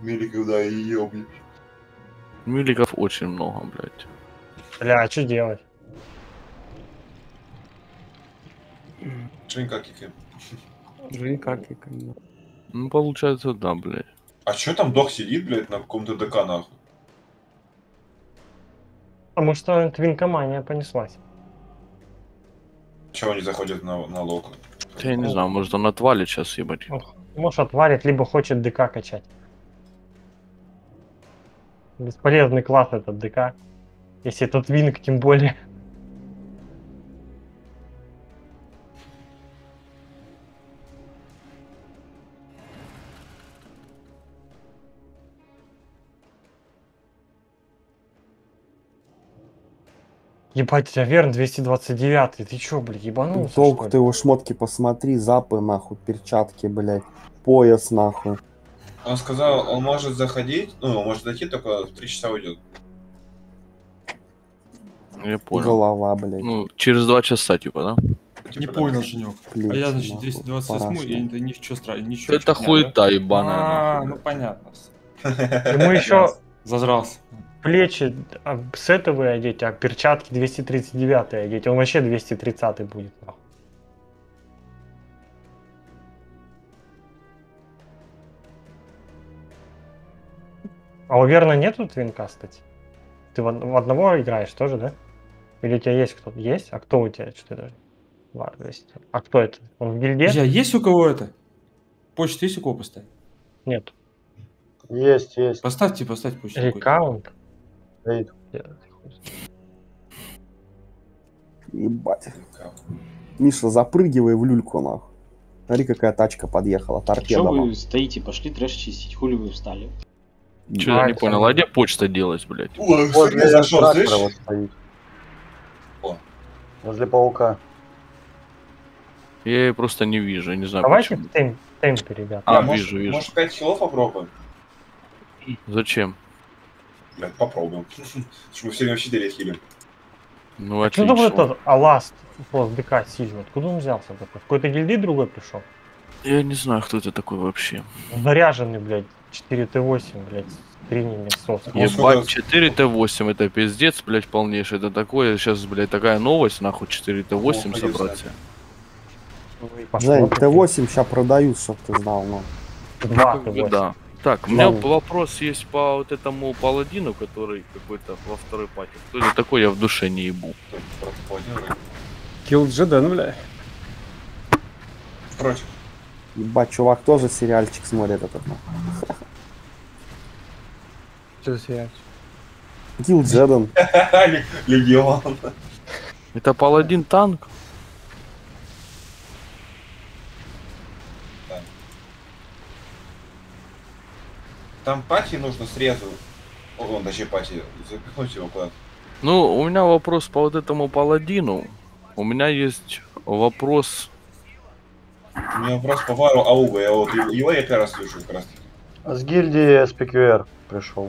Миликов, да, и ёбнешь. Миликов очень много, блядь. Бля, а что делать? Женька кикаем. Женька кикаем. Ну, получается, да, блядь. А чё там дох сидит, блядь, на каком-то ДК, нахуй? Потому что твинкомания понеслась. Чего они заходят на локу? Да я не знаю, может он отвалит сейчас, ебать. Может отвалит, либо хочет ДК качать. Бесполезный класс этот ДК. Если это твинк, тем более. Ебать, Аверн 229, ты чё, блядь, ебанулся, Толк, что ты ли? его шмотки посмотри, запы, нахуй, перчатки, блядь, пояс, нахуй. Он сказал, он может заходить, ну, он может зайти, только в 3 часа уйдет. Я понял. Голова, блядь. Ну, через 2 часа, типа, да? Не понял, Женек. Плечи, А я, значит, нахуй, 228 парашют. и это ничего страшного. Ничего Это хуета ебаная, нахуй. ну понятно. Ему еще Зажрался. плечи сетовые одеть, а перчатки 239 одеть. Он вообще 230 будет, нахуй. А у Верна нету твинка, кстати? Ты в одного играешь тоже, да? Или у тебя есть кто-то? Есть? А кто у тебя? Что это? Вар, есть. А кто это? Он в гильдии? Друзья, есть у кого это? Почту есть у кого поставить? Нет. Есть, есть. Поставьте почту. какую-то. Рекаунт? Стоит. Ебать. Миша, запрыгивай в люльку, нахуй. Смотри, какая тачка подъехала, торпеда. Чё нахуй. вы стоите, пошли трэш чистить, хули вы встали? Че, я не понял, а где почта делать, блядь? Ой, Возле Сергей зашел, трактора слышишь? вот стоит. О. Возле паука. Я ее просто не вижу, я не знаю Давайте почему. в темпе, ребят. А, может, вижу, вижу. Может 5 хилов попробуем? Зачем? Блядь, попробуем. Чтобы все время в 4 хилим. Ну, Что там отлично. этот Аласт после ДК сильный? Откуда он взялся такой? В какой-то гильдии другой пришел? Я не знаю, кто это такой вообще. Заряженный, блядь, 4Т8, блядь, с трениями сос. Ну, Ебать, сколько- 4Т8, это пиздец, блядь, полнейший. Это такое, сейчас, блядь, такая новость, нахуй, 4Т8 Ну, собрать конечно. себе. Жень, Т8 сейчас продают, чтоб ты знал, ну. Два Как бы Т8. да. Так, у меня Ну. вопрос есть по вот этому паладину, который какой-то во второй пати. Кто это такой, я в душе не ебу. Килл Джеден, бля. Против. Ебать, чувак тоже сериальчик смотрит этот, нахуй. Что за сериал? Килл Джеден. Легион. Это паладин танк? Там пати нужно срезу. О, даже пати. Запихнуть его куда-то. Ну, у меня вопрос по вот этому паладину. У меня есть вопрос. У меня вопрос по вару Ауга. Я вот его я первый раз слышу как раз. С гильдии SPQR пришел.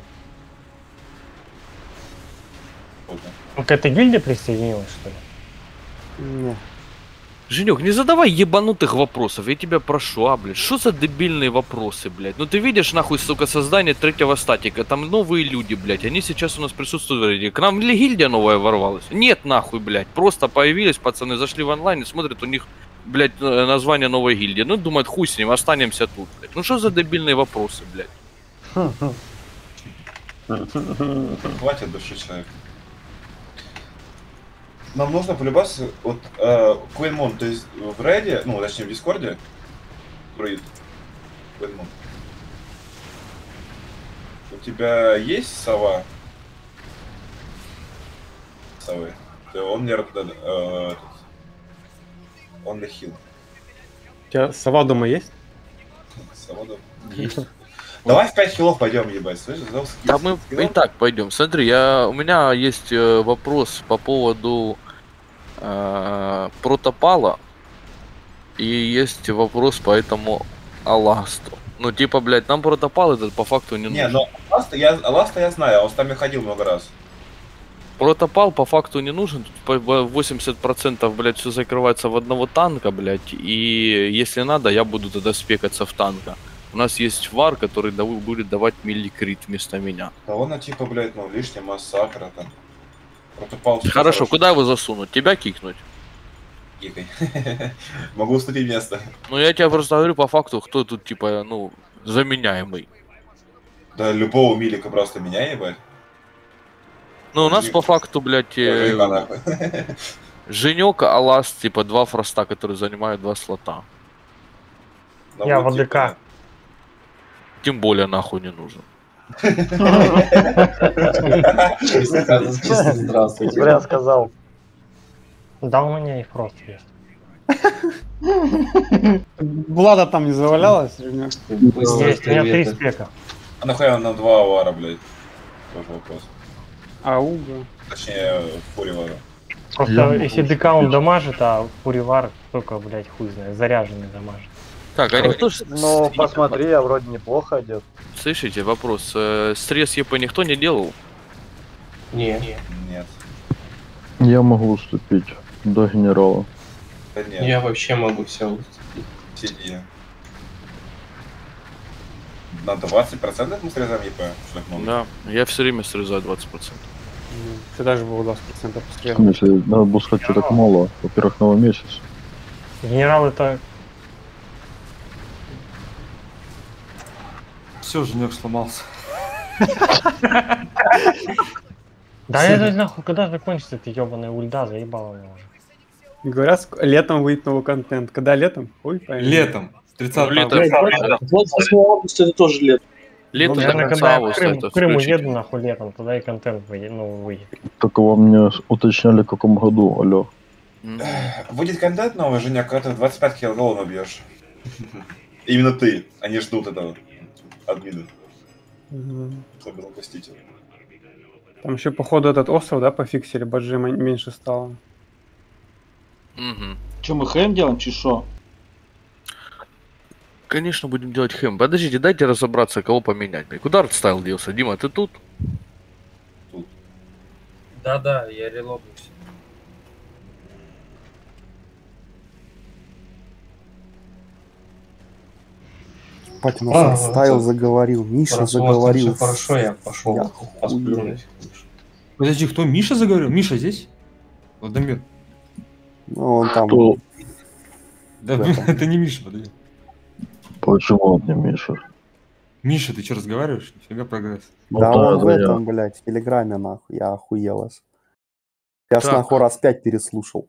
Он к этой гильдии присоединилась, что ли? Не. Женек, не задавай ебанутых вопросов, я тебя прошу, блядь. Что за дебильные вопросы, блядь? Ну ты видишь, нахуй, сука, создание третьего статика, там новые люди, блядь, они сейчас у нас присутствуют в рейде. К нам ли гильдия новая ворвалась? Нет, нахуй, блядь, просто появились пацаны, зашли в онлайн и смотрят, у них, блядь, название новой гильдии. Ну, думают, хуй с ним, останемся тут, блядь. Ну что за дебильные вопросы, блядь? Хватит души человека. Нам нужно полюбаться вот Квейнмон, то есть в рейде, ну точнее в Дискорде, друид. Квейнмон. У тебя есть сова? Совы. Он мне он для хил. У тебя сова дома есть? Сова есть. Давай в 5 хилов пойдем, ебать, слышишь? Да мы и так пойдем. Смотри, у меня есть вопрос по поводу протопала. И есть вопрос по этому Аласту. Ну, типа, блядь, нам протопал этот по факту не нужен. Не, ну Аласта я знаю, он с нами ходил много раз. Протопал по факту не нужен. Тут 80%, блядь, все закрывается в одного танка, блядь. И если надо, я буду тогда спекаться в танка. У нас есть вар, который будет давать милликрит вместо меня. Да он, типа, блядь, ну, лишняя массакра там. Протопал. Хорошо, куда его засунуть? Тебя кикнуть? Кикай. Могу уступить место. Ну я тебе просто говорю по факту, кто тут типа, ну, заменяемый. Да любого милика просто меня ебать. Ну у нас по факту, блядь, Женек, Алас, типа 2 фроста, которые занимают 2 слота. Я в АДК. Тем более нахуй не нужен. Здравствуйте. Зря сказал. Да, у меня и фрост есть. Влада там не завалялась? Есть, у меня 3 спека. А нахуя на 2 авара, блядь? Тоже вопрос. Ауга. Точнее, фуривара. Просто если ДК он дамажит, а фуривар только, блядь, хуй знает, заряженный дамажит. Так, а никто ж... Ну, посмотри, я вроде неплохо идет. Слышите, вопрос. Стресс ЕП никто не делал? Нет. Нет. Я могу уступить до генерала. Да нет. Я вообще могу все уступить. Сиди. На 20% мы срезаем ЕП? Что так много? Да, я все время срезаю 20%. Ты даже был 20% В пострелов. смысле, надо было сказать, что так мало. Во-первых, новый месяц. Генерал это... Все, Женек сломался. Да это нахуй, когда закончится эта ебаная ульда, заебала меня уже. Говорят, летом выйдет новый контент. Когда летом? Ой, понятно. Летом. 30 Летом. августа. 28 августа это тоже лет. Лето Ну, до наверное, конца когда я в августа Крым, это в Крым включить. уеду нахуй летом, тогда и контент выйдет, ну, выйдет. Только вы мне уточняли, в каком году, алло. Будет контент новый, Женя, когда ты 25 килоголов набьешь. Именно ты. Они ждут этого. Админа. Мгм. Забыл пустить. Там еще, походу, этот остров, да, пофиксили, баджи меньше стало. Мгм. Че, мы хэм делаем, чи шо? Конечно, будем делать хэм. Подождите, дайте разобраться, кого поменять. Блин. Куда артстайл делся? Дима, ты тут? Да, я релогнулся. Бать, у нас Стайл заговорил, Миша заговорил. Хорошо, я пошел Я посплю. хуею. Подожди, кто? Миша заговорил? Миша здесь? Владимир. Ну, он там... Кто? Да, Да. это не Миша, подожди. Почему он не Миша? Миша, ты что, разговариваешь? Нифига прогресс. Ну Да, он в я. этом, блядь, в Телеграме, нахуй. Я охуел аж. Я ж Так. нахуй раз 5 переслушал.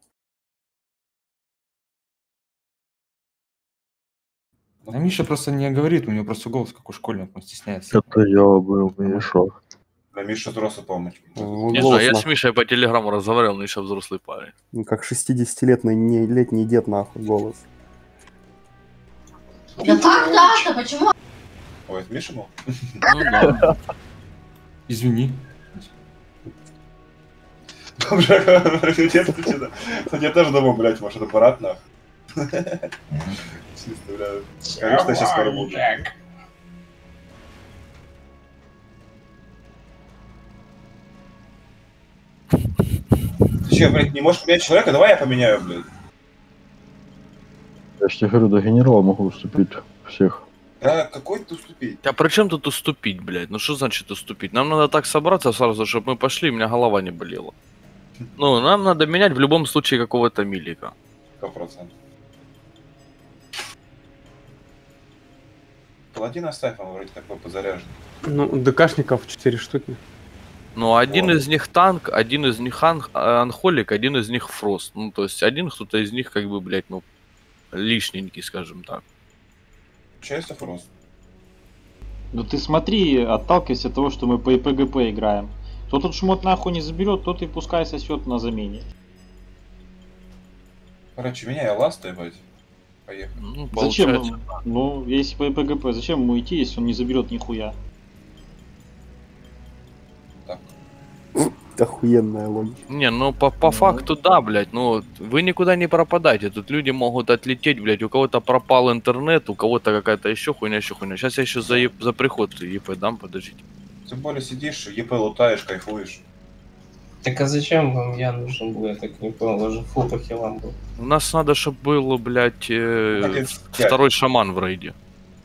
А Миша просто не говорит, у него просто голос как у школьника, он стесняется. Это я был Миша. На Миша взрослый помощь. Ну, Не голос знаю, я с нахуй, Мишей по телеграмму разговаривал, но еще взрослый парень. ну, как 60-летний дед, нахуй, голос. Да как так-то? Почему? Ой, это Миша был? Ну да. Извини. Бомжак, я тоже думал, блядь, может аппарат нахуй. Чисто, бля. Конечно, я сейчас скоро буду. Ты че, блядь, не можешь поменять человека? Давай я поменяю, блядь. Я ж тебе говорю, до генерала могу уступить всех. Да, какой ты уступить? А при чем тут уступить, блядь? Ну что значит уступить? Нам надо так собраться сразу, чтобы мы пошли, у меня голова не болела. Ну, нам надо менять в любом случае какого-то милика. 100%. Паладин оставь, он вроде такой позаряжен. Ну, ДКшников 4 штуки. Ну, один Вот. из них танк, один из них анхолик, один из них фрост. Ну, то есть один кто-то из них как бы, блядь, ну, лишненький, скажем так. Часть фрост. Ну ты смотри, отталкивайся от того, что мы по ИПГП играем. Кто тут шмот нахуй не заберет, тот и пускай сосет на замене. Короче, меняй ласт, ебать. Поехали. Ну, Зачем получается. ему? Ну, если по ИПГП, зачем ему идти, если он не заберет нихуя? Охуенная логика. Не, ну по факту да, блядь, ну вы никуда не пропадаете, тут люди могут отлететь, блядь, у кого-то пропал интернет, у кого-то какая-то еще хуйня. Сейчас я еще за приход ЕП дам, подождите. Тем более сидишь, ЕП лутаешь, кайфуешь. Так а зачем вам я нужен был? Я так не понял, даже фул по хилам был. У нас надо, чтобы был, блядь, Один, второй шаман в рейде.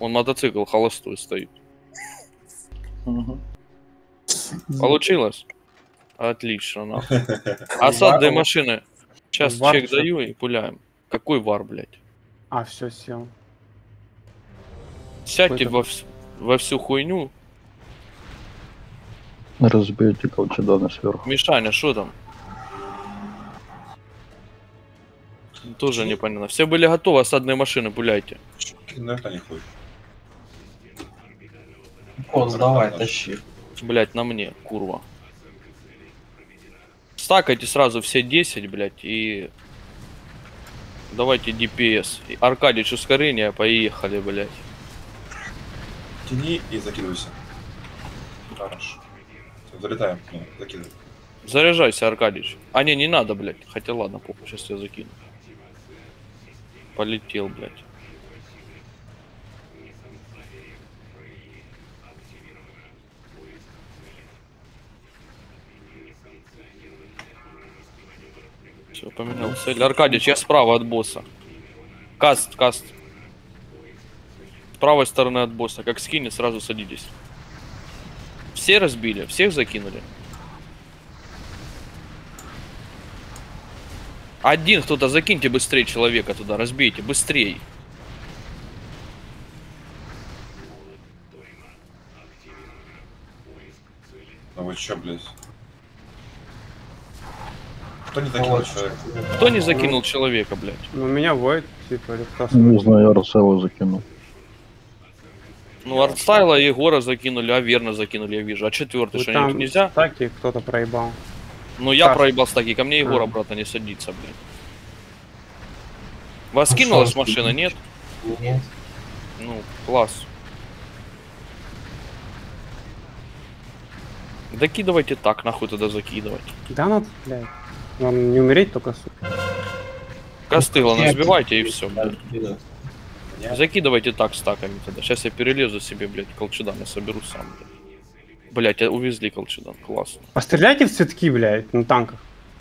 Он мотоцикл холостой стоит. Получилось? Отлично, нахуй. Осадные машины. Сейчас Вар чек всё. даю и пуляем. Какой вар, блядь? А, все, сел. Сядьте Какой-то- во всю хуйню. Разбейте колчеданы сверху. Мишаня, что там? Тоже непонятно. Все были готовы, осадные машины пуляйте. Наверное, не ходит. Кос, давай, тащи. Блять, на мне, курва. Стакайте сразу все 10, блять, и... Давайте ДПС. И Аркадич, ускорение, поехали, блять. Тяни и закидывайся. Хорошо. Всё, залетаем. Ну, закидывай. Заряжайся, Аркадич. А не надо, блять. Хотя ладно, похуй, сейчас я закину. Полетел, блять. Все, поменял цель. Аркадич, я справа от босса. Каст. С правой стороны от босса. Как скинет, сразу садитесь. Все разбили? Всех закинули? Один кто-то закиньте быстрее человека туда, разбейте, быстрее. Ну вы чё, блядь? Кто не закинул человека? Кто не закинул человека, блядь? Ну, меня воет, типа, или кто Не знаю, я Арсела закинул. Ну, Артстайла и Егора закинули, а верно закинули, я вижу. А четвертый, Вот что там нельзя? стаки кто-то проебал. Ну, я Каст. проебал стаки, ко мне Егор А. обратно не садится, блядь. Вас кинулась машина, нет? Нет. Ну, класс. Докидывайте так, нахуй тогда закидывать. Да надо, блядь. Вам не умереть только, сука. Костыла Я- разбивайте и все, блядь. Да. Закидывайте так стаками тогда. Сейчас я перелезу себе, блядь, колчедан, я соберу сам, блядь. Блядь, увезли колчедан, классно. Постреляйте в цветки, блядь, на танках.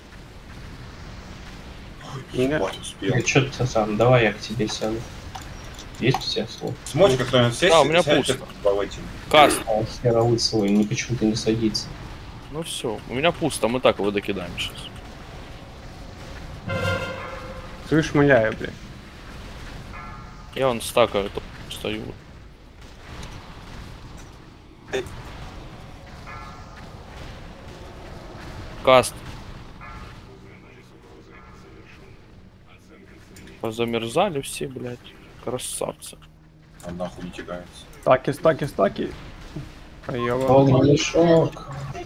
Ебать, успел. Ну чё ты сам, давай я к тебе сяду. Есть у тебя слово? Сможешь как кто-нибудь сесть? Да, у меня сядьте пусто. по этим. Каст. А херовый свой, не почему-то не садится. Ну все, у меня пусто, мы так его докидаем сейчас. Ты шмаляю, блядь. Я вон стакаю, тут стою. Каст. Позамерзали все, блядь. Красавцы. Он нахуй не тягается. Стаки. Поёба. Огненный шок.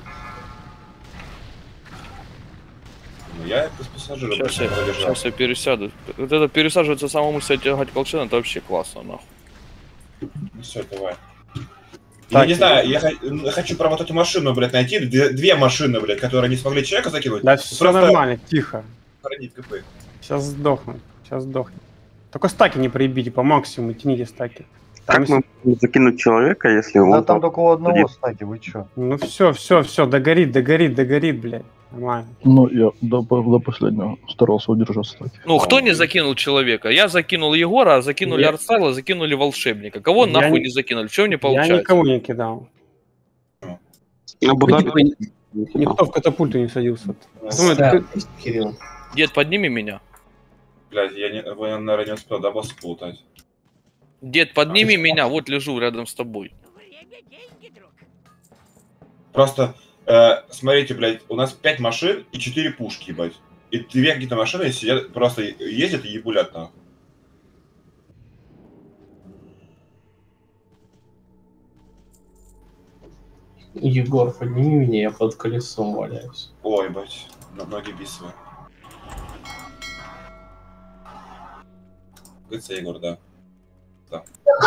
Ну я без пассажира Сейчас я пересяду. Вот это пересаживаться самому себя тягать колчан, это вообще классно, нахуй. Ну все, давай. Так, Я не знаю, я хочу про вот эту машину, блядь, найти. Две машины, блядь, которые не смогли человека закинуть. Да все Просто нормально, тихо. хранить КП. Сейчас сдохну. Только стаки не проебите, по максимуму тяните стаки. Там Как мы можем закинуть человека, если Да он... там только у одного сидит? стаки, вы чё? Ну все, догорит, блядь. Нормально. Ну, я до последнего старался удержать стаки. Ну, кто не закинул человека? Я закинул Егора, а закинули Я- Арсайла, закинули волшебника. Кого Я нахуй не- не закинули? Чего не Я получается? никого не кидал. Никто в катапульту не садился. Думаю, Да, ты- Кирилл. Дед, подними меня. Блядь, вы, наверное, не успел до босса полутать. Дед, подними меня, вот лежу рядом с тобой. Просто, смотрите, блядь, у нас 5 машин и 4 пушки, ебать. И 2 какие-то машины сидят, просто ездят и ебулят нахуй. Егор, подними меня, я под колесом валяюсь. Ой, ебать, ноги бисовые. ГЦ, Егор, да. Да.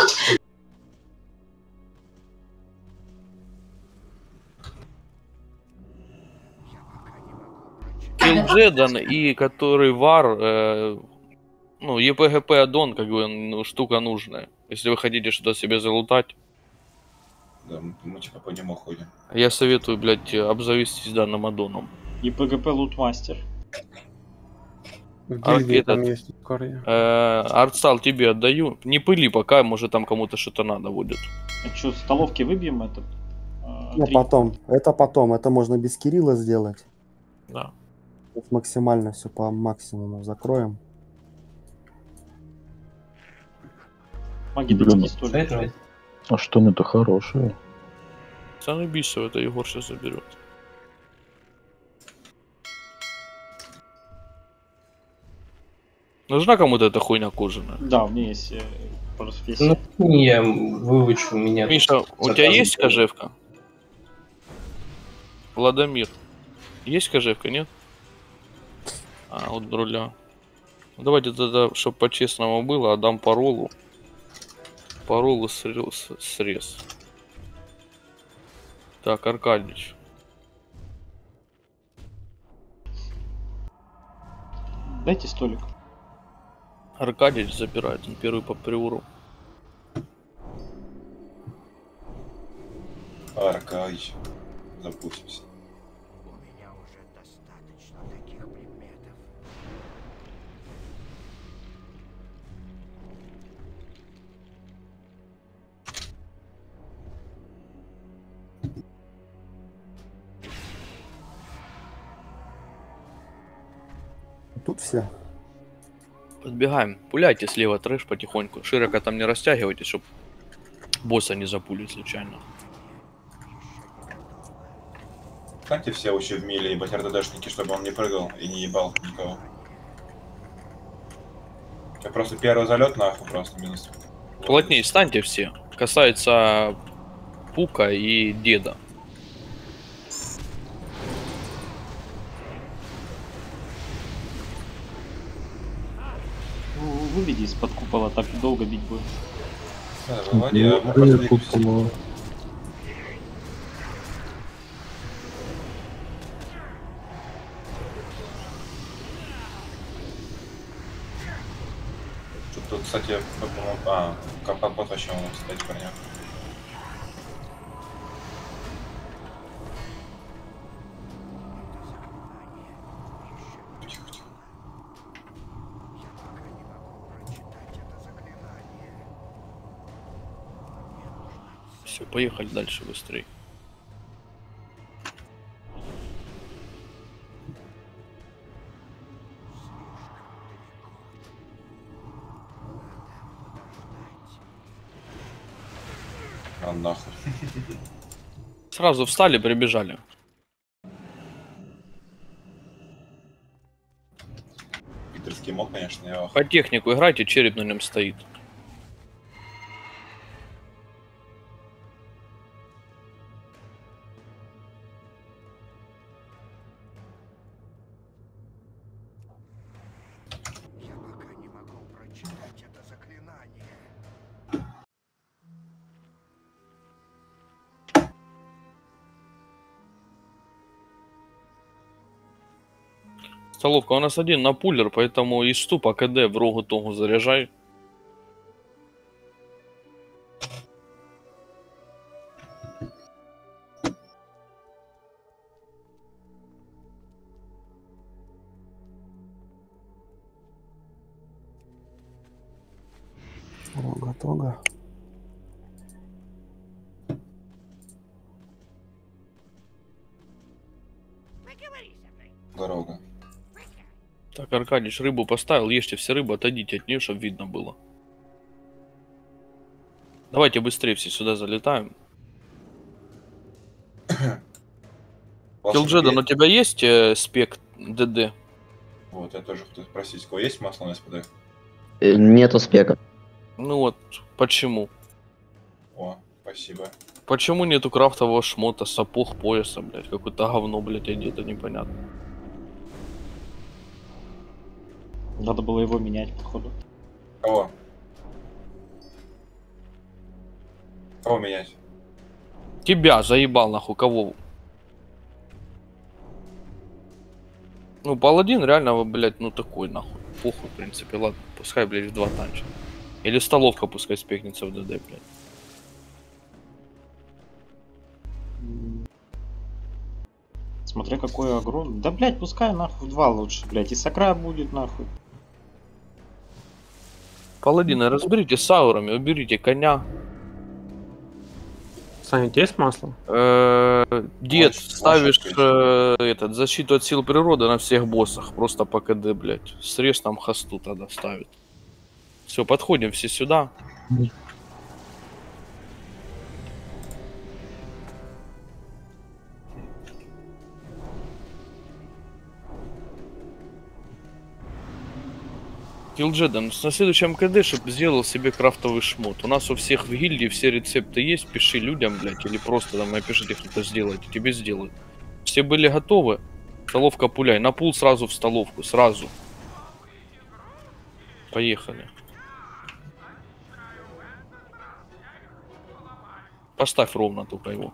Киллджедан и который вар, ну, ЕПГП аддон, как бы, ну, штука нужная. Если вы хотите что-то себе залутать, Да, мы типа по нему ходим. я советую, блядь, обзавестись данным аддоном. И ПГП лутмастер. В гильдии там этот, есть ускорение. Артстал тебе отдаю. Не пыли пока, может там кому-то что-то надо будет. А что, столовки выбьем этот? Ну, потом. Это можно без Кирилла сделать. Да. Тут максимально все по максимуму закроем. Блин, а штаны-то хорошие. Цены бисов, это Егор сейчас заберет. Нужна кому-то эта хуйня кожаная? Да, у меня есть профессия. Ну, я вывучу меня. Миша, у тебя есть кожевка? Владимир, есть кожевка, нет? А, вот руля. Ну, давайте тогда, чтобы по-честному было, отдам паролу. Паролу срез. Так, Аркадьевич. Дайте столик. Аркадьевич забирает, он первый по приору. Аркадьевич. Запустимся. Тут все. Подбегаем. Пуляйте слева трэш потихоньку. Широко там не растягивайте, чтобы босса не запулить случайно. Станьте все вообще в миле, ебать РДДшники, чтобы он не прыгал и не ебал никого. Я просто первый залет нахуй просто минус. Плотнее станьте все. Касается Пука и Деда. Выведи из-под купола, так долго бить будет. Да, выводи, а мы просто двигаемся. Тут, кстати, по-моему, компот вообще у нас стоит, понятно. Все, поехали дальше быстрее. А нахуй. Сразу встали, прибежали. Питерский мог, конечно, я По технику играйте, череп на нем стоит. Столовка, у нас один на пуллер, поэтому из ступа КД в рогу тогу заряжай. Рога-тога. Дорога. Так, Аркадьевич, рыбу поставил, ешьте все рыбы, отойдите от нее, чтобы видно было. Давайте быстрее все сюда залетаем. Килджедан, у тебя есть спек ДД? Вот, я тоже хотел спросить, у кого есть масло на СПД? Нету спека. Ну вот, почему? О, спасибо. Почему нету крафтового шмота, сапог, пояса, блядь? Какое-то говно, блядь, одето, непонятно. Надо было его менять, походу. Кого? Кого менять? Тебя заебал, нахуй, кого? Ну, паладин реально, блядь, ну такой, нахуй. Похуй, в принципе, ладно. Пускай, блядь, в 2 танча. Или столовка пускай спекнется в ДД, блядь. Смотря какой огромный. Да, блядь, пускай нахуй в 2 лучше, блядь. И Сакра будет нахуй. Паладины, разберите с аурами, уберите коня. Саня, у тебя есть масло? Дед, ставишь этот защиту от сил природы на всех боссах, просто по КД, блядь. Срез там хосту тогда ставит. Все, подходим все сюда. Киллджедан, на следующем КД, чтобы сделал себе крафтовый шмот. У нас у всех в гильдии все рецепты есть, пиши людям, блядь, или просто там напишите, кто-то сделает, тебе сделают. Все были готовы? Столовка пуляй, на пул сразу в столовку, сразу. Поехали. Поставь ровно только его.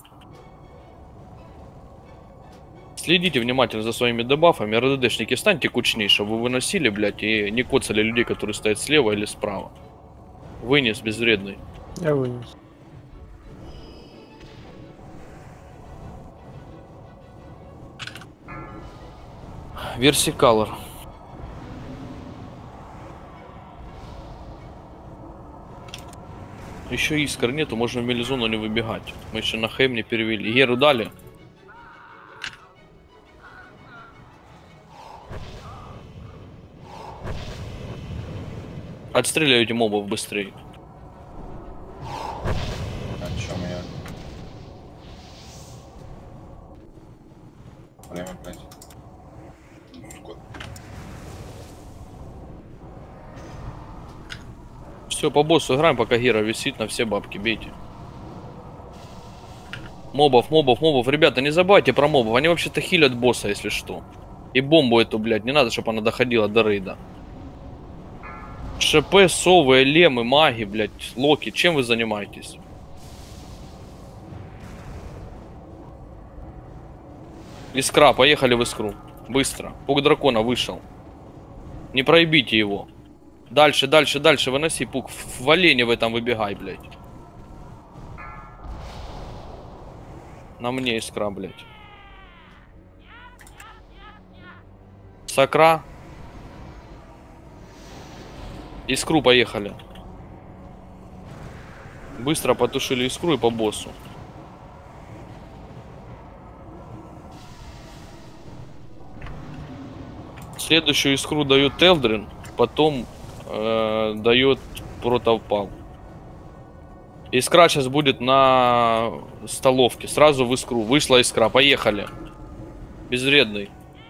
Следите внимательно за своими дебафами. РДДшники, станьте кучней, чтобы вы выносили, блядь, и не коцали людей, которые стоят слева или справа. Вынес безвредный. Я вынес. Версикалор. Еще искр нету, можно в мелизону не выбегать. Мы еще на хэм не перевели. Геру дали. Отстреливайте мобов быстрее. А чё меня? Время, блядь. Все, по боссу играем, пока Гера висит, на все бабки бейте. Мобов. Ребята, не забывайте про мобов. Они вообще-то хилят босса, если что. И бомбу эту, блядь, не надо, чтобы она доходила до рейда. ШП, совы, лемы, маги, блядь, локи. Чем вы занимаетесь? Искра, поехали в искру. Быстро. Пук дракона вышел. Не проебите его. Дальше, выноси пук. В олене в этом выбегай, блядь. На мне искра, блядь. Сакра. Искру поехали. Быстро потушили искру и по боссу. Следующую искру дает Элдрин, потом дает Протопал. Искра сейчас будет на столовке. Сразу в искру. Вышла искра. Поехали. Безвредный.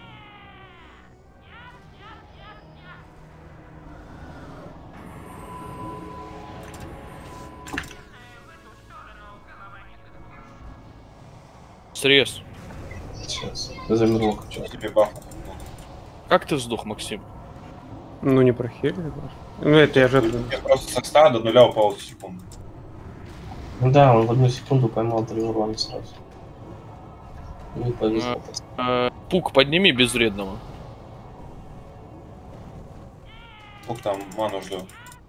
Срез. Сейчас. Замерло. Тебе баф. Как ты сдох, Максим? Ну не прохилили. Ну это я жертвую. Я просто со 100 до 0 упал в секунду. Ну да, он в 1 секунду поймал 3 урона сразу. Ну и повезло. Пук, подними безвредного. Пук там ману ждет.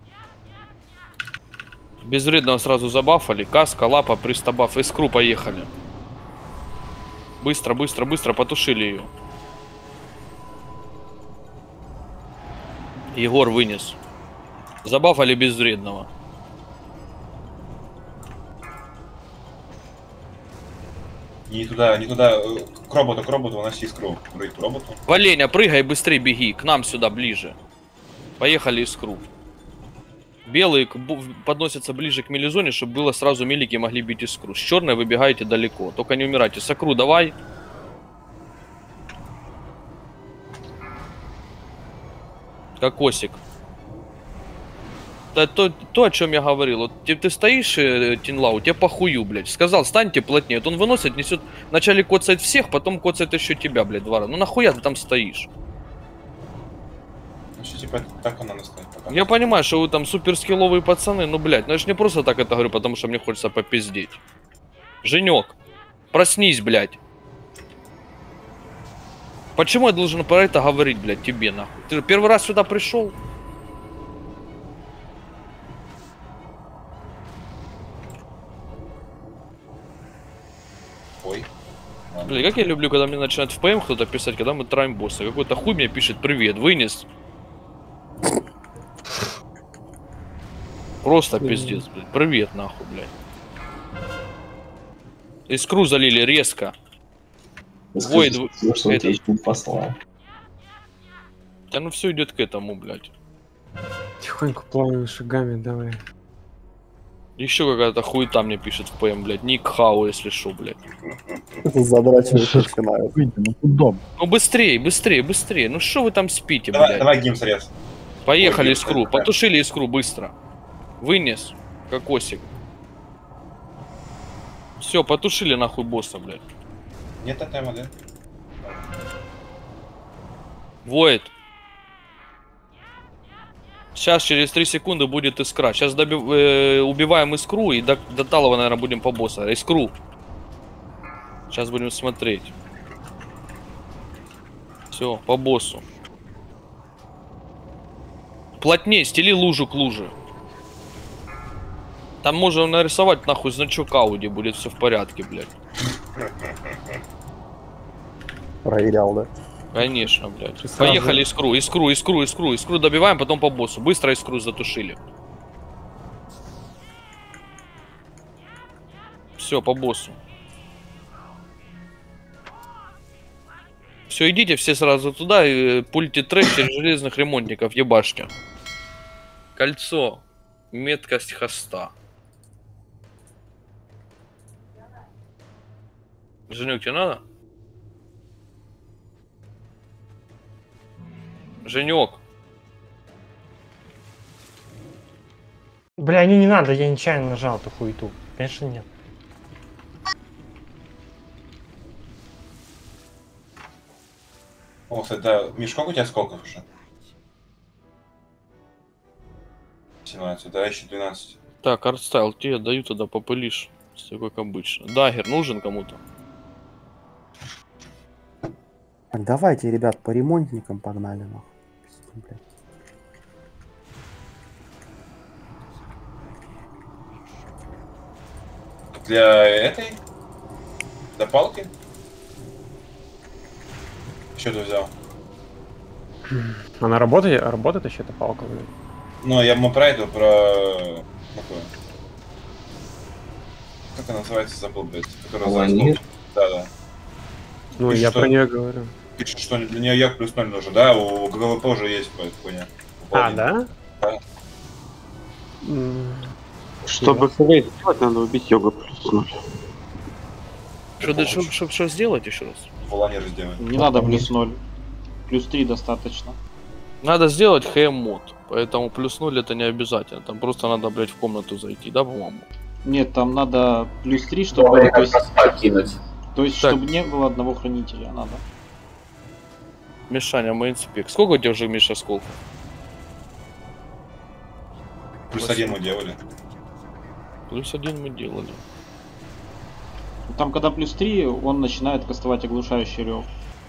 Безвредного сразу забафали. Каска, лапа, пристабаф. Искру поехали. Быстро потушили ее. Егор вынес. Забафали безвредного. Не туда. К роботу выноси искру. К роботу. Валеня, прыгай, быстрее беги. К нам сюда, ближе. Поехали искру. Белые подносятся ближе к мелизоне, чтобы было сразу мелики могли бить искру. С черной выбегаете далеко. Только не умирайте. Сакру давай. Кокосик. То, о чем я говорил. Вот ты стоишь, Тинлау, тебе похую, блядь. Сказал, станьте плотнее. Вот он выносит, несет. Вначале коцает всех, потом коцает еще тебя, блядь, 2 раза. Ну нахуя ты там стоишь? Значит, типа, так она настоит. Я понимаю, что вы там суперскилловые пацаны, но, блядь, ну я ж не просто так это говорю, потому что мне хочется попиздеть. Женек, проснись, блядь. Почему я должен про это говорить, блядь, тебе, нахуй? Ты же первый раз сюда пришел? Ой. Блин, как я люблю, когда мне начинает в ПМ кто-то писать, когда мы траим босса. Какой-то хуй мне пишет: привет, вынес. Просто пиздец, блядь. Привет, нахуй, блядь. Искру залили резко. Войд, что он тебя послал. Да ну все идет к этому, блядь. Тихонько, плавными шагами, давай. Еще какая-то хуета мне пишет в ПМ, блядь. Ник Хау, если шо, блядь. Задрачивать начинают. Ну быстрее, быстрее, быстрее. Ну что вы там спите, Давай, блядь? давай гим срез. Поехали Ой, искру. да. Потушили искру быстро. Вынес. Кокосик. Все, потушили нахуй босса, блядь. Нет тотема, да? Войд. Сейчас через 3 секунды будет искра. Сейчас убиваем искру и до Талова, наверное, будем по босса. Искру. Сейчас будем смотреть. Все, по боссу. Плотнее, стели лужу к луже. Там можно нарисовать нахуй значок Ауди, будет все в порядке, блядь. Проверял, да? Конечно, блядь. Сразу. Поехали искру добиваем, потом по боссу. Быстро искру затушили. Все, по боссу. Все, идите все сразу туда и пульте трэш через железных ремонтников, ебашьте. Кольцо. Меткость хоста. Женек, тебе надо? Женек. Бля, не надо, я нечаянно нажал эту хуету. Конечно нет. О, кстати, да. Миш, сколько у тебя сколков уже? 17, да, еще 12. Так, артстайл, тебе даю тогда попылишь. Все как обычно. Дагер нужен кому-то? Так, давайте, ребят, по ремонтникам погнали, нахуй. Блядь. Для этой? Для палки? Что ты взял? Она работает еще эта палка, блин. Ну, я мы про эту, про... Какую? Как она называется, забыл, блядь. Которая за Ланир? Да. Ну, Пишет, я что- про нее говорю. Пишет, что для нее як плюс 0 нужен, да? У ГВП уже есть хуйня. А, да? Да. Чтобы хвейт сделать, надо убить йога плюс 0. Что сделать еще раз? Волонер сделать. Не надо плюс 0. Плюс 3 достаточно. Надо сделать хэм-мод. Поэтому плюс 0 это не обязательно. Там просто надо, блядь, в комнату зайти, да, по-моему? Нет, там надо плюс 3, чтобы... Давай как распад кинуть. То есть, Так. чтобы не было одного хранителя, надо. Мишаня, мейнспек. Сколько у тебя уже, Миша, сколько? Плюс 1 мы делали. Плюс 1 мы делали. Там, когда плюс 3, он начинает кастовать оглушающий рев.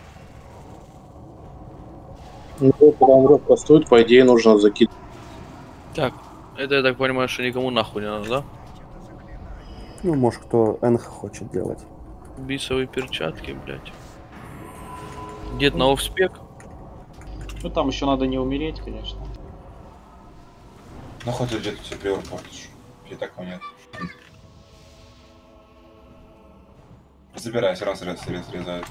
Ну, когда он ров кастует, по идее, нужно закидывать. Так, это я так понимаю, что никому нахуй не надо, да? Ну, может, кто НХ хочет делать. Бисовые перчатки, блядь. Дед на офспек. Ну, там еще надо не умереть, конечно. Ну хоть где-то тебе приор портишь. И такого нет. Забирай, все равно срезают.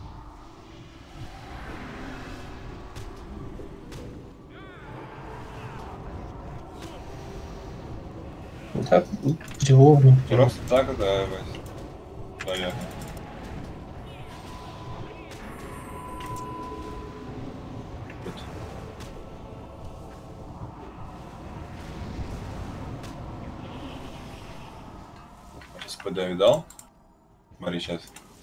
Так, приговор. Просто так, да, наверное. СПД видал? Смотри, сейчас.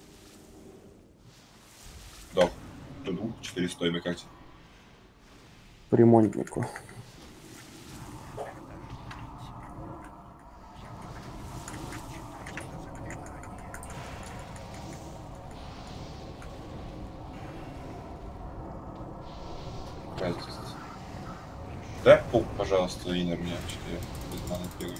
Док. Туду, 4 стойбы, как тебе? По ремонтнику. Дай пук, пожалуйста, инер мне, что я без маны бегаю.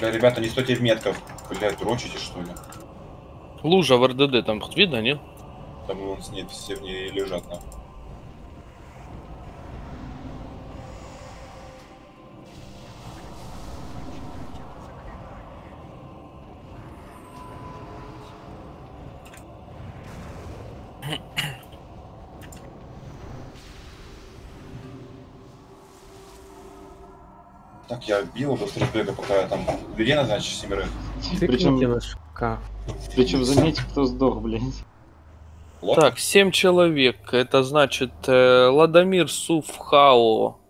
Ребята, не стойте в метков. Блядь, дрочите, что ли? Лужа в РДД, там видно, нет? Там вон нет, все в ней лежат, нахуй. Так, я бил быстро бега, пока я там людей назначу 7. Причем заметь, кто сдох, блядь. Так, 7 человек. Это значит Ладомир, Суф, Хао.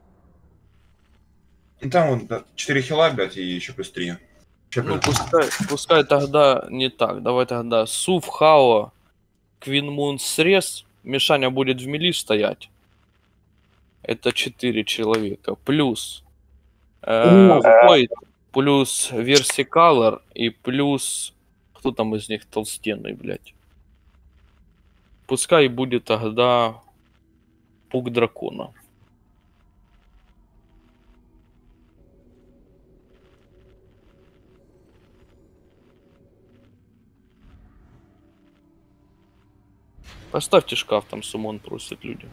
Ну там вон 4 хила, блядь, и еще плюс 3. Ну, пускай тогда не так. Давай тогда Суф, Хао, Квинмун, Срез. Мишаня будет в мили стоять. Это 4 человека. Плюс Void, плюс Versicolor и плюс... Кто там из них толстенный, блядь? Пускай будет тогда Пук Дракона. Поставьте шкаф, там сумон просят люди.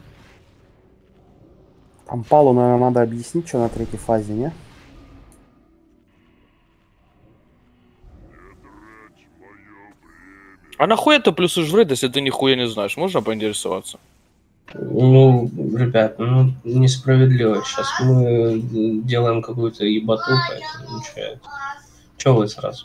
Там Палу, наверное, надо объяснить, что на 3-й фазе, не? А нахуя ты плюсуешь в рейд, если ты нихуя не знаешь? Можно поинтересоваться? Ну, ребят, ну несправедливо. Сейчас мы делаем какую-то ебату, поэтому ничего. Чё вы сразу?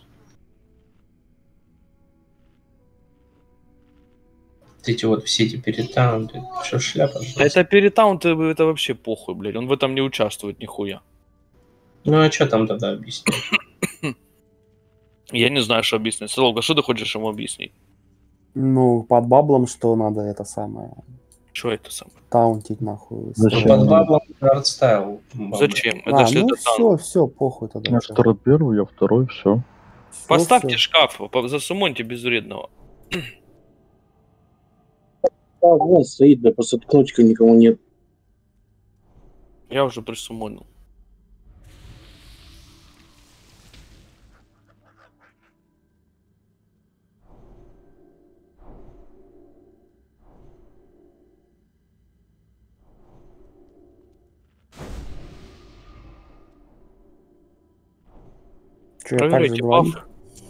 Эти вот все эти перетаунты, что шляпа? Это перетаунты, это вообще похуй, блядь. Он в этом не участвует нихуя. Ну а что там тогда объяснить? Я не знаю, что объяснить. Соловка, что ты хочешь ему объяснить? Ну, под баблом, что надо это самое. Что это самое? Таунтить нахуй. Зачем? Под баблом артстайл. Зачем? Это же ну все, похуй тогда. Я второй первый, я второй, все. Поставьте шкаф, засумоньте безвредного. Вот стоит, да, просто ткнучка никому нет. Я уже присумонил. Проверяйте баф.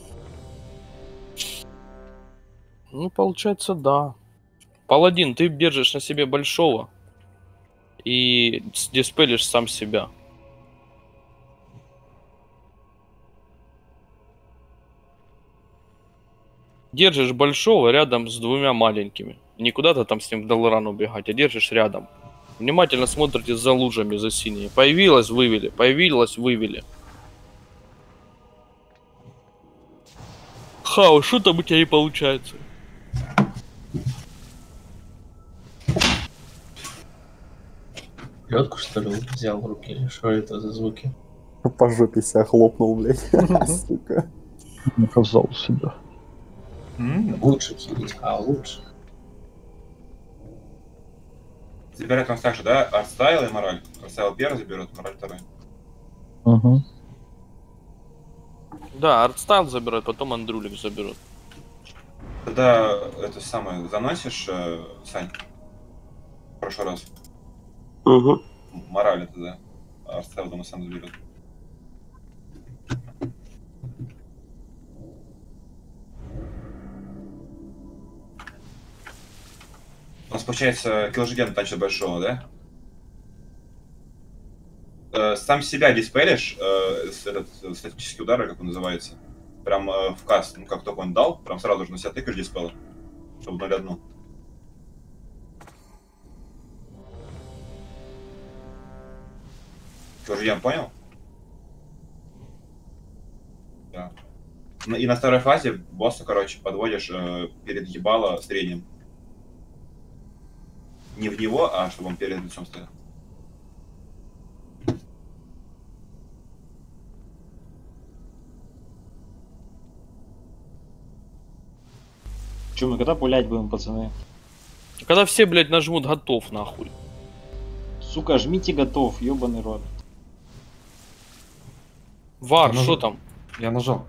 Ну, получается, да. Паладин, ты держишь на себе большого и диспелишь сам себя. Держишь большого рядом с 2 маленькими. Не куда-то там с ним в Далран убегать, а держишь рядом. Внимательно смотрите за лужами, за синими. Появилась, вывели. Появилась, вывели. Хао, что там у тебя не получается? Лёдку, что ли, взял в руки? Или что это за звуки? По жопе себя хлопнул, блядь. Сука. Наказал себя. Лучше хилить, лучше. Забирать он так же, да? Артстайл и мораль. Артстайл первый заберет, мораль второй. Ага. Да, артстайл забирает, потом Андрюлик заберет. Тогда это самое заносишь, Сань, в прошлый раз. Угу. Мораль это, да. Артстайл дома сам заберет. У нас получается килжиген танчит большого, да? Сам себя диспелишь, этот статический удар, как он называется, прям в каст, ну как только он дал, прям сразу же на себя тыкаешь диспел, чтобы 0-1. Килжиген понял? Да. И на второй фазе босса, короче, подводишь перед ебало средним. Не в него, а чтобы он перед лицом стоял. Че, мы когда пулять будем, пацаны? Когда все, блядь, нажмут готов, нахуй. Сука, жмите готов, ёбаный рот. Вар, что там? Я нажал.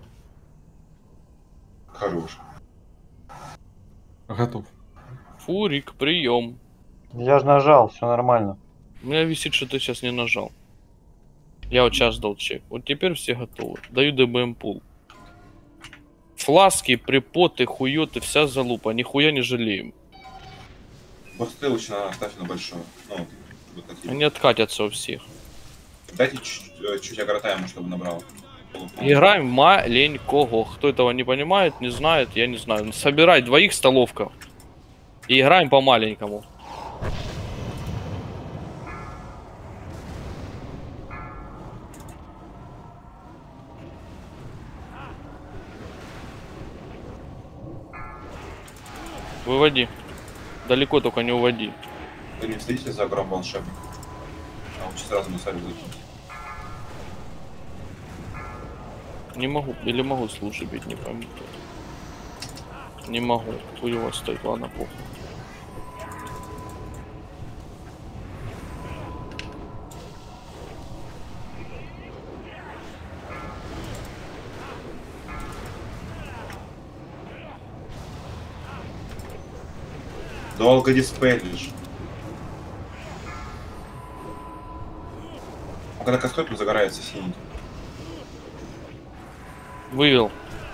Хорош. Готов. Фурик, прием. Я же нажал, все нормально. У меня висит, что ты сейчас не нажал. Я вот сейчас дал чек. Вот теперь все готовы. Даю ДБМ пул. Фласки, припоты, хуёты, вся залупа. Нихуя не жалеем. Босты лучше оставь на большое. Ну, вот такие. Они откатятся у всех. Дайте чуть огротаемо, чтобы набрал. Играем маленького. Кто этого не понимает, не знает, я не знаю. Собирай двоих столовков. И играем по маленькому. Выводи. Далеко только не уводи. Вы не следите за гром волшебник? А лучше сразу на сарю закинуть. Не могу. Или могу с лужи бить, не пойму. Не могу. Хуево стоит, ладно, похуй. Долго диспелишь. А когда каскает, он загорается синий. Вывел.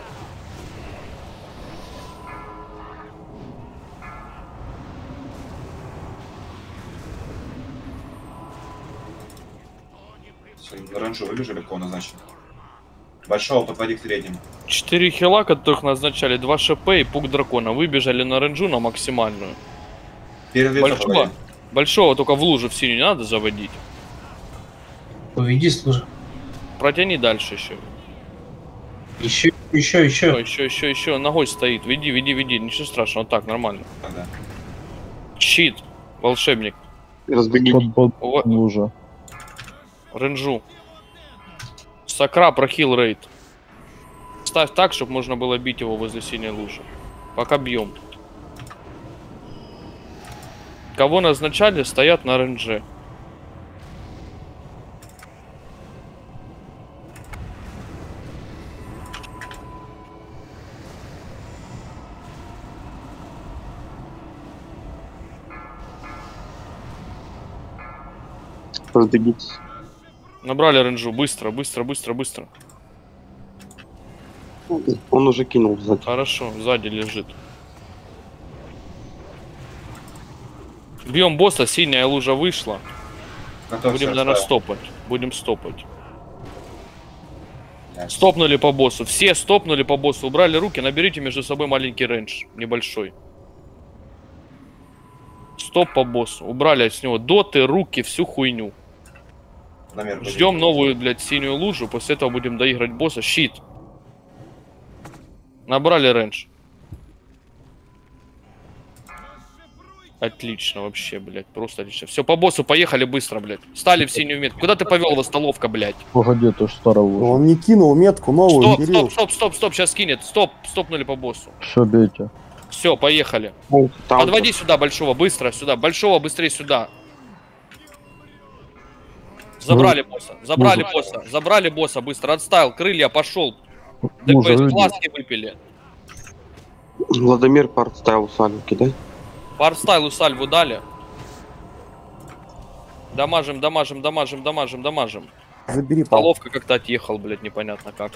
На ранжу выбежали, кого назначили. Большого подводи к среднему. 4 хила, которых назначали, 2 ШП и пук дракона. Выбежали на ренджу на максимальную. Большого только в лужу в синюю не надо заводить. Уведи с лужи. Протяни дальше еще. Еще. Ногой стоит. Веди. Ничего страшного. Так, нормально. Ага. Щит. Волшебник. Разбеги. Лужа. Ренджу. Сакра, прохил рейд. Ставь так, чтобы можно было бить его возле синей лужи. Пока бьем. Кого назначали, стоят на рендже. Разбегитесь. Набрали ренджу. Быстро. Он уже кинул сзади. Хорошо, сзади лежит. Бьем босса, синяя лужа вышла. Будем, наверное, стопать. Стопнули по боссу. Все стопнули по боссу. Убрали руки, наберите между собой маленький рейндж. Небольшой. Стоп по боссу. Убрали с него доты, руки, всю хуйню. Ждем новую, блядь, синюю лужу. После этого будем доиграть босса. Щит. Набрали рейндж. Отлично вообще, блядь. Просто отлично. Все, по боссу поехали быстро, блядь. Стали в синюю метку. Куда ты повел его, столовка, блядь? Погоди, ты ж старая лужа. Он не кинул метку новую, Стоп, сейчас кинет. Стопнули по боссу. Все, бейте. Все, поехали. Подводи сюда большого, быстро сюда. Большого, быстрее сюда. Забрали босса, быстро. Отставил, крылья, пошел. ДПС, фласки выпили. Владимир парт ставил сальву, да? Парстайлу сальву дали. Дамажим. Забери, столовка как-то отъехал, блядь, непонятно как.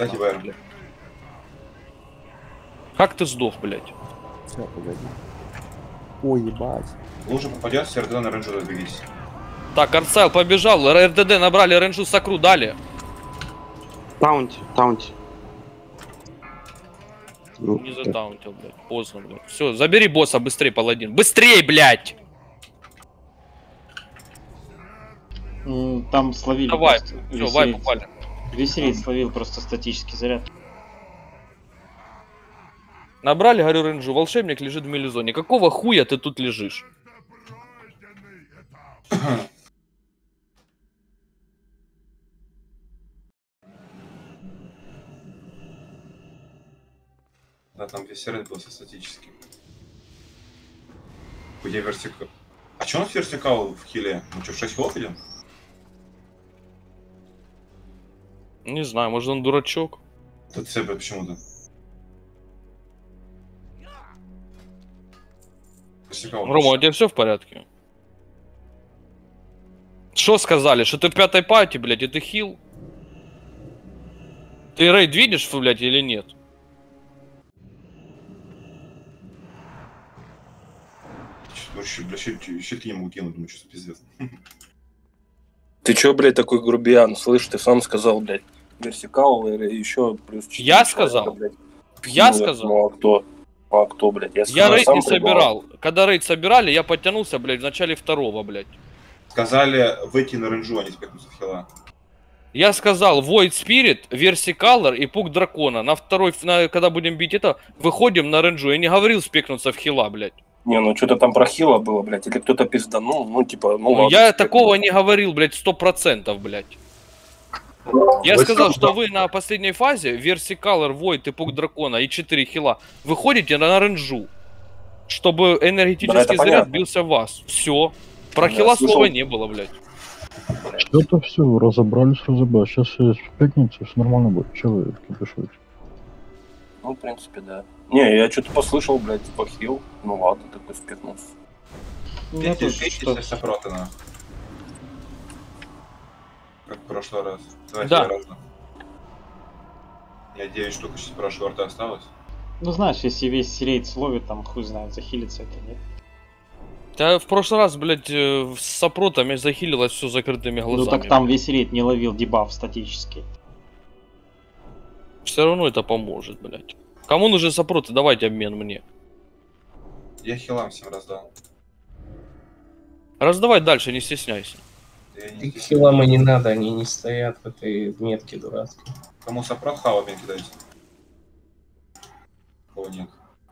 Как ты сдох, блядь? Все, погоди. Ой, ебать. Лужа попадет, РДД на ренжу разбегись. Так, Арцайл побежал, РДД набрали, ренжу сакру дали. Таунти. Не затаунтил, блядь, поздно, блядь. Все, забери босса быстрее, паладин. Быстрее, блядь! Там словили. Давай, все, вайп упали. Весь рейд словил просто статический заряд. Набрали, говорю, ренжу. Волшебник лежит в мелизоне. Какого хуя ты тут лежишь? Да, там весь рейд был со статическим. Где вертикал? А чё он вертикал в хиле? Мы что, в 6 хилов идем? Не знаю, может он дурачок. Тут все почему-то. Рома, у тебя все в порядке? Что сказали? Что ты в пятой пати, блядь, и ты хил? Ты рейд видишь, блядь, или нет? Щитки не могу кинуть, думаю, что пиздец. Ты чё, блядь, такой грубиян? Слышь, ты сам сказал, блядь, Версикал и еще плюс 4 Я сказал? блядь. Я Ну, сказал? Ну а кто? А кто, блядь? Я рейд сам не прибрал. собирал. Когда рейд собирали, я подтянулся, блядь, в начале второго, блядь. Сказали выйти на рейнджу, а не спекнуться в хила. Я сказал Void Spirit, Versicolor и Пук Дракона. На второй, когда будем бить это, выходим на рейнджу. Я не говорил спекнуться в хила, блядь. Не, ну что-то там про хила было, блядь, или кто-то пизданул, ну типа, ну ладно. Я такого не говорил, блядь, 100%, блядь. Я сказал, что вы на последней фазе Versicolor, Void и Пук Дракона и 4 хила выходите на рейнджу, чтобы энергетический заряд понятно. бился в вас. Все. Про хила слова не было, блядь. Это все, разобрались. Сейчас все спекнется, все нормально будет. Че вы кипишуете? Ну, в принципе, да. Не, я что-то послышал, блядь, типа хил. Ну ладно, такой спекнулся. Пейте сопроты, на. Как в прошлый раз. Давайте Да. разно. Я 9 штук сейчас прошлого арта осталось. Ну знаешь, если весь рейд словит, там хуй знает, захилится это, нет? Да в прошлый раз, блядь, с сопротами захилилось все закрытыми глазами. Ну так там весь рейд не ловил дебаф статический. Все равно это поможет, блядь. Кому нужны сопроты, давайте обмен мне. Я хилам всем раздал. Раздавай дальше, не стесняйся. Их хилам и не надо, они не стоят в этой метке дурацкой. Кому сопрот хава мне кидайте? Кого нет?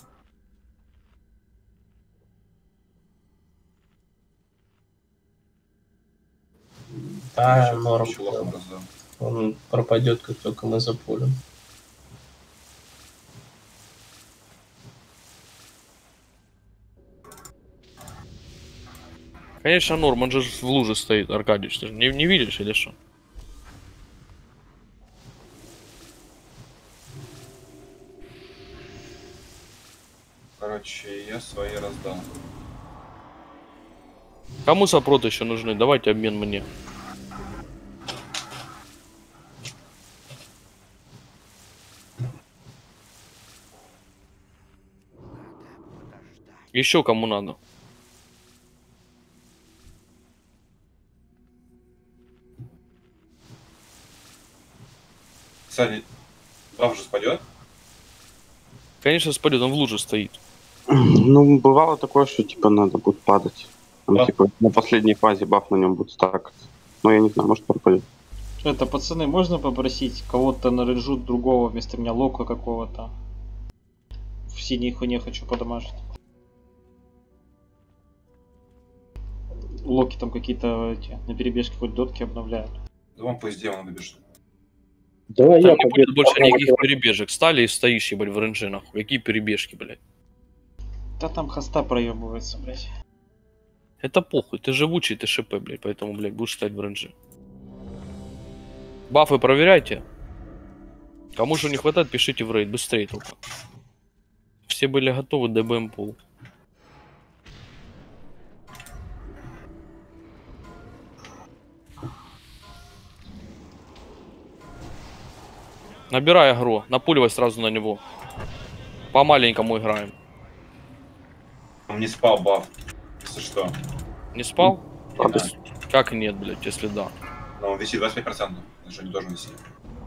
Да, Еще норм. лохом раздал. Он пропадет, как только мы запулим. Конечно, норм, он же в луже стоит, Аркадьевич, ты же не видишь или что? Короче, я свои раздал. Кому сопроты еще нужны? Давайте обмен мне. Еще кому надо? Кстати, баф же спадет? Конечно, спадет, он в луже стоит. Ну, бывало такое, что типа надо будет падать. Там, Да. типа, на последней фазе баф на нем будет стакаться. Но я не знаю, может пропадет. Это, пацаны, можно попросить кого-то на рейнджу другого вместо меня, лока какого-то? В синей хуйне хочу подамажить. Локи там какие-то эти, на перебежке хоть дотки обновляют. Да вам пусть демона выбежит. Давай Там не будет больше никаких перебежек. Стали и стоишь, ебать, в рейнже, нахуй. Какие перебежки, блядь? Да там хоста проебывается, блядь. Это похуй, ты живучий, ты ШП, блядь, поэтому, блядь, будешь стоять в рейнже. Бафы проверяйте. Кому что не хватает, пишите в рейд, быстрее только. Все были готовы, ДБМ пул. Набирай агро, напуливай сразу на него. По маленькому играем. Он не спал баф, если что. Не спал? Да. Как нет, блядь, если да? Но он висит 25%, значит не должен висеть.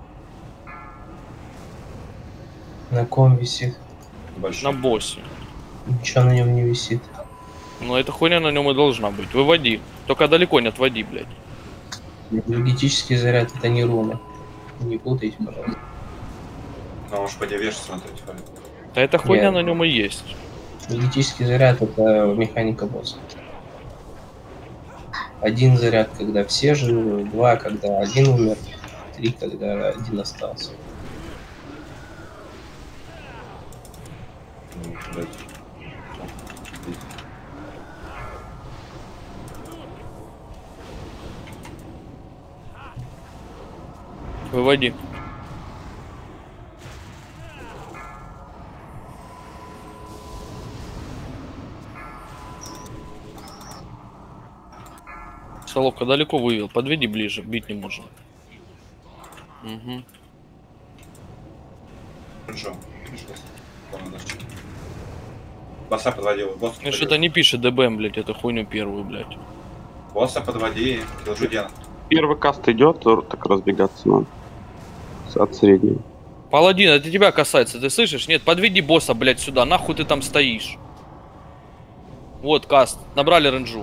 На ком висит? Большой. На боссе. Ничего на нем не висит. Но эта хуйня на нем и должна быть. Выводи. Только далеко не отводи, блядь. Энергетический заряд это не руна. Не путайте, пожалуйста. Но он же пойди вешать смотреть. Да эта хуйня Нет. на нем и есть. Энергетический заряд это механика босса. Один заряд, когда все живы, два, когда один умер, три, когда один остался. Выводи. Соловка далеко вывел. Подведи ближе, бить не можем. Угу. Хорошо. Босса подводи. Ну что-то не пишет ДБМ, блядь, эту хуйню первую, блядь. Босса подводи, Килжудена. Первый каст идет, так разбегаться надо. От среднего. Паладин, это тебя касается, ты слышишь? Нет, подведи босса, блядь, сюда. Нахуй ты там стоишь? Вот каст. Набрали ренджу.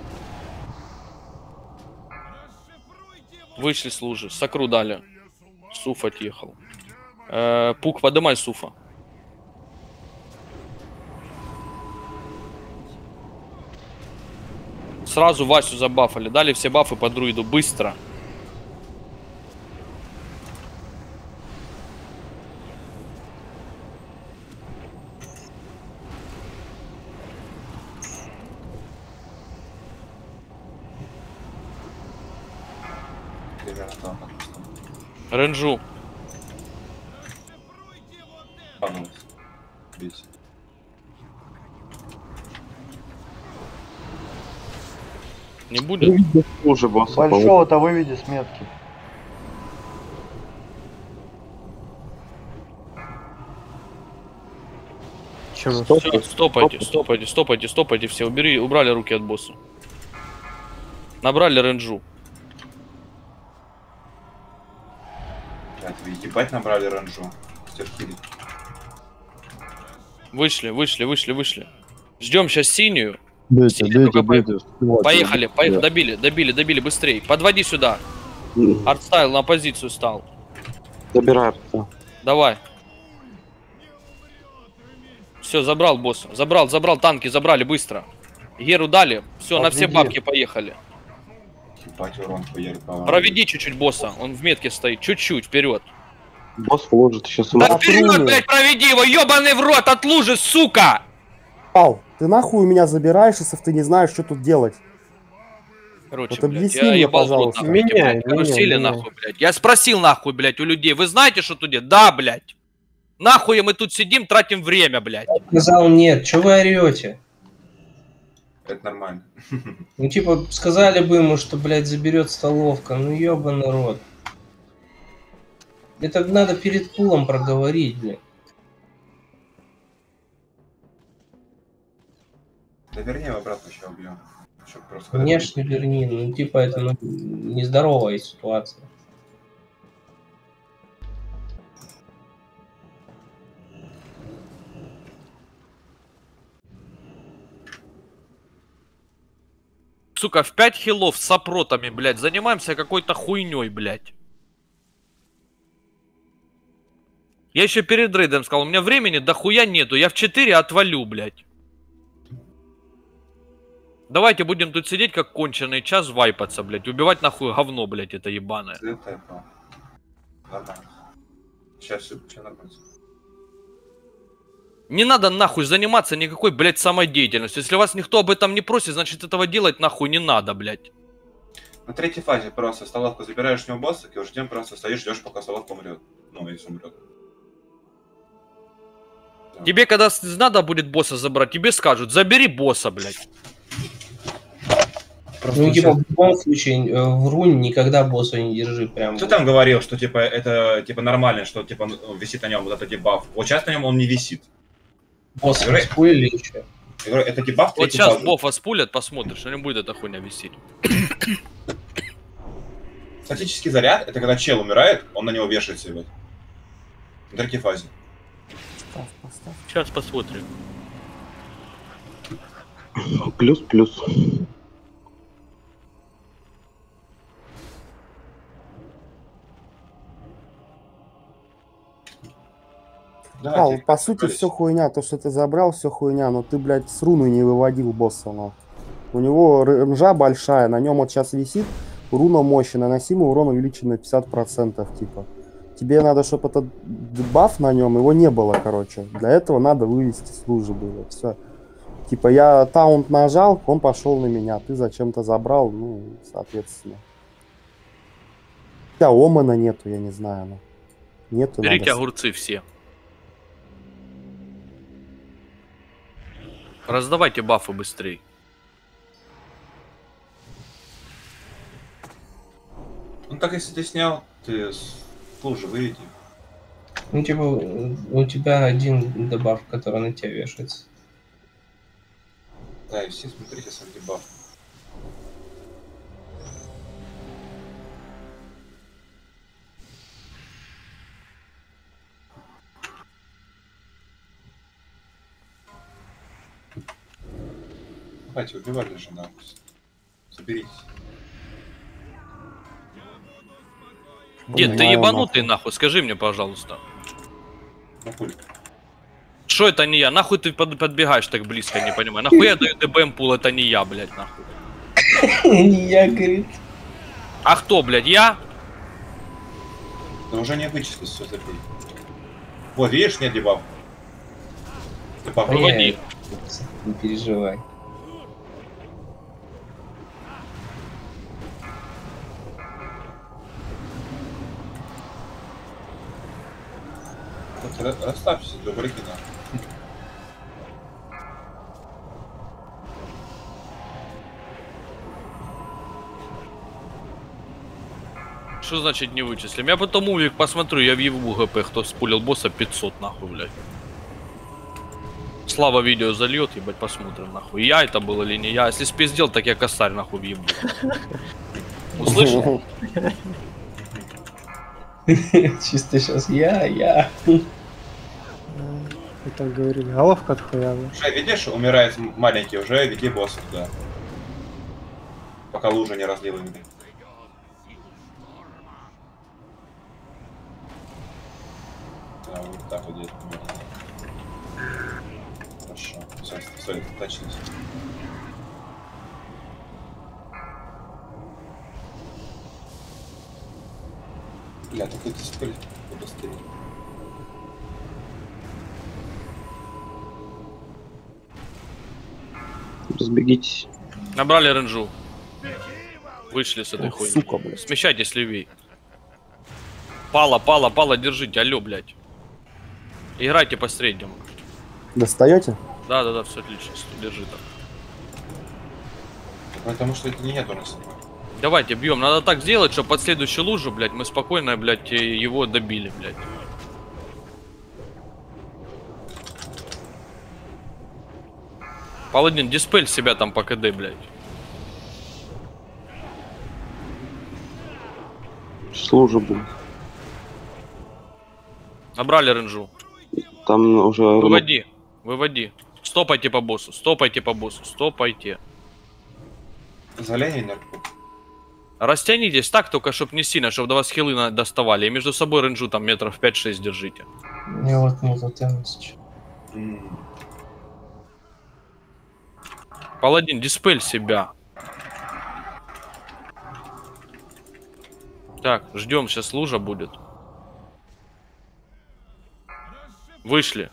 Вышли служи. Сакру дали. Суф отъехал. Пук, подымай Суфа. Сразу Васю забафали. Дали все бафы по друиду. Быстро. Ренджу. Не будет? Уже босса. Большого-то выведи с метки. Все, стопайте, все, убрали руки от босса. Набрали ренджу. Ебать набрали ренджу. Вышли. Ждем сейчас синюю. Бейте. Поехали, добили, быстрей. Подводи сюда. Артстайл на позицию стал. Забирай. Давай. Все, забрал босса. Забрал, танки забрали быстро. Геру дали. Все, на все бабки поехали. Проведи чуть-чуть босса. Он в метке стоит. Чуть-чуть вперед. Босс вложит сейчас. Да вперед, блядь, проведи его, ебаный в рот от лужи, сука! Пал, ты нахуй у меня забираешь, если ты не знаешь, что тут делать? Короче, вот блядь, я ебал рот, нахуй, карусели, нахуй, блядь. Я спросил, нахуй, блядь, у людей, вы знаете, что тут делать? Да, блядь. Нахуй мы тут сидим, тратим время, блядь. Сказал нет, что вы орете? Это нормально. Ну, типа, сказали бы ему, что, блядь, заберет столовка. Ну, ебаный рот. Это надо перед пулом проговорить, блядь. Да верни его обратно еще убьем. Конечно, верни. Ну, типа, это нездоровая ситуация. Сука, в 5 хилов с опротами, блядь, занимаемся какой-то хуйней, блядь. Я еще перед рейдом сказал, у меня времени дохуя нету, я в 4 отвалю, блядь. Давайте будем тут сидеть как конченый час вайпаться, блядь, убивать нахуй говно, блядь, это ебаное. Сейчас все нормально. Не надо нахуй заниматься никакой, блядь, самодеятельностью. Если вас никто об этом не просит, значит этого делать нахуй не надо, блядь. На третьей фазе просто столовку забираешь с него босса, и ждем, просто стоишь, ждешь, пока столовка умрет. Ну, если умрет. Тебе когда надо будет босса забрать, тебе скажут, забери босса, блядь. Ну, типа, в любом случае, в рунь никогда босса не держи прям. Кто там говорил, что, типа, это, типа, нормально, что, типа, висит на нем вот этот дебаф? Вот сейчас на нем он не висит. Босс спулили еще. Я говорю, это дебаф. Вот сейчас бофа спулят, посмотришь, что не будет эта хуйня висеть. Статический заряд, это когда чел умирает, он на него вешается, вот. В третьей фазе. Сейчас посмотрим. Плюс. Да, по сути, все хуйня. То, что ты забрал, все хуйня. Но ты, блядь, с руной не выводил босса. Но. У него ренжа большая. На нем вот сейчас висит. Руна мощная. Наносимый урон увеличен на 50%. Типа. Тебе надо, чтобы этот баф на нем, его не было, короче. Для этого надо вывести службы было. Все. Типа, я таунт нажал, он пошел на меня. Ты зачем-то забрал, ну, соответственно. У тебя омана нету, я не знаю. Ну. Нету. Берите огурцы все. Раздавайте бафы быстрее. Ну так если ты снял, ты лужи выведи. Ну, типа, у тебя один дебаф, который на тебя вешается. Да, и все смотрите сам дебаф. Давайте, убивали же нахуй. Соберитесь. Дед, ты ебанутый нахуй, скажи мне, пожалуйста. Что это не я? Нахуй ты подбегаешь так близко, не понимаю. Нахуй я даю ДБМ пул, это не я, блядь, нахуй. Не я, говорит. А кто, блядь, я? Да уже не вычислить все забей. Вот, видишь, нет дебаф. Дебаф выводи. Не переживай. Расслабься, добрый кино. Что значит не вычислим? Я потом мувик посмотрю, я в его ГП, кто спулил босса 500 нахуй, блядь. Слава видео зальет, ебать, посмотрим нахуй. Я это был или не я? Если спиздел, так я косарь нахуй въебу. Услышал? Чисто сейчас я. И так говорили, головка отхуяла. Уже видишь, умирает маленький, уже веди босса туда. Пока лужа не разлила им. Да, вот так вот где-то. Хорошо. Все, точность. Бля, такой дисплей побыстрее. Разбегитесь. Набрали ренжу. Вышли с этой хуйни. Сука, блядь. Смещайтесь левей. Пала, держите, алё, блядь. Играйте по среднему. Достаете? Да, все отлично, держи там. Потому что это не я у нас. Давайте бьем. Надо так сделать, чтобы под следующую лужу, блядь, мы спокойно, блядь, его добили, блядь. Паладин, диспель себя там по КД, блядь. Служу был. Набрали ренжу. Там уже... Выводи. Стопайте по боссу, стопайте. Заляй энергию. Растянитесь так, только чтоб не сильно, чтобы до вас хилы доставали. И между собой ренжу там метров 5-6 держите. Не вот не затянусь. Паладин, диспель себя. Так, ждем, сейчас лужа будет. Вышли.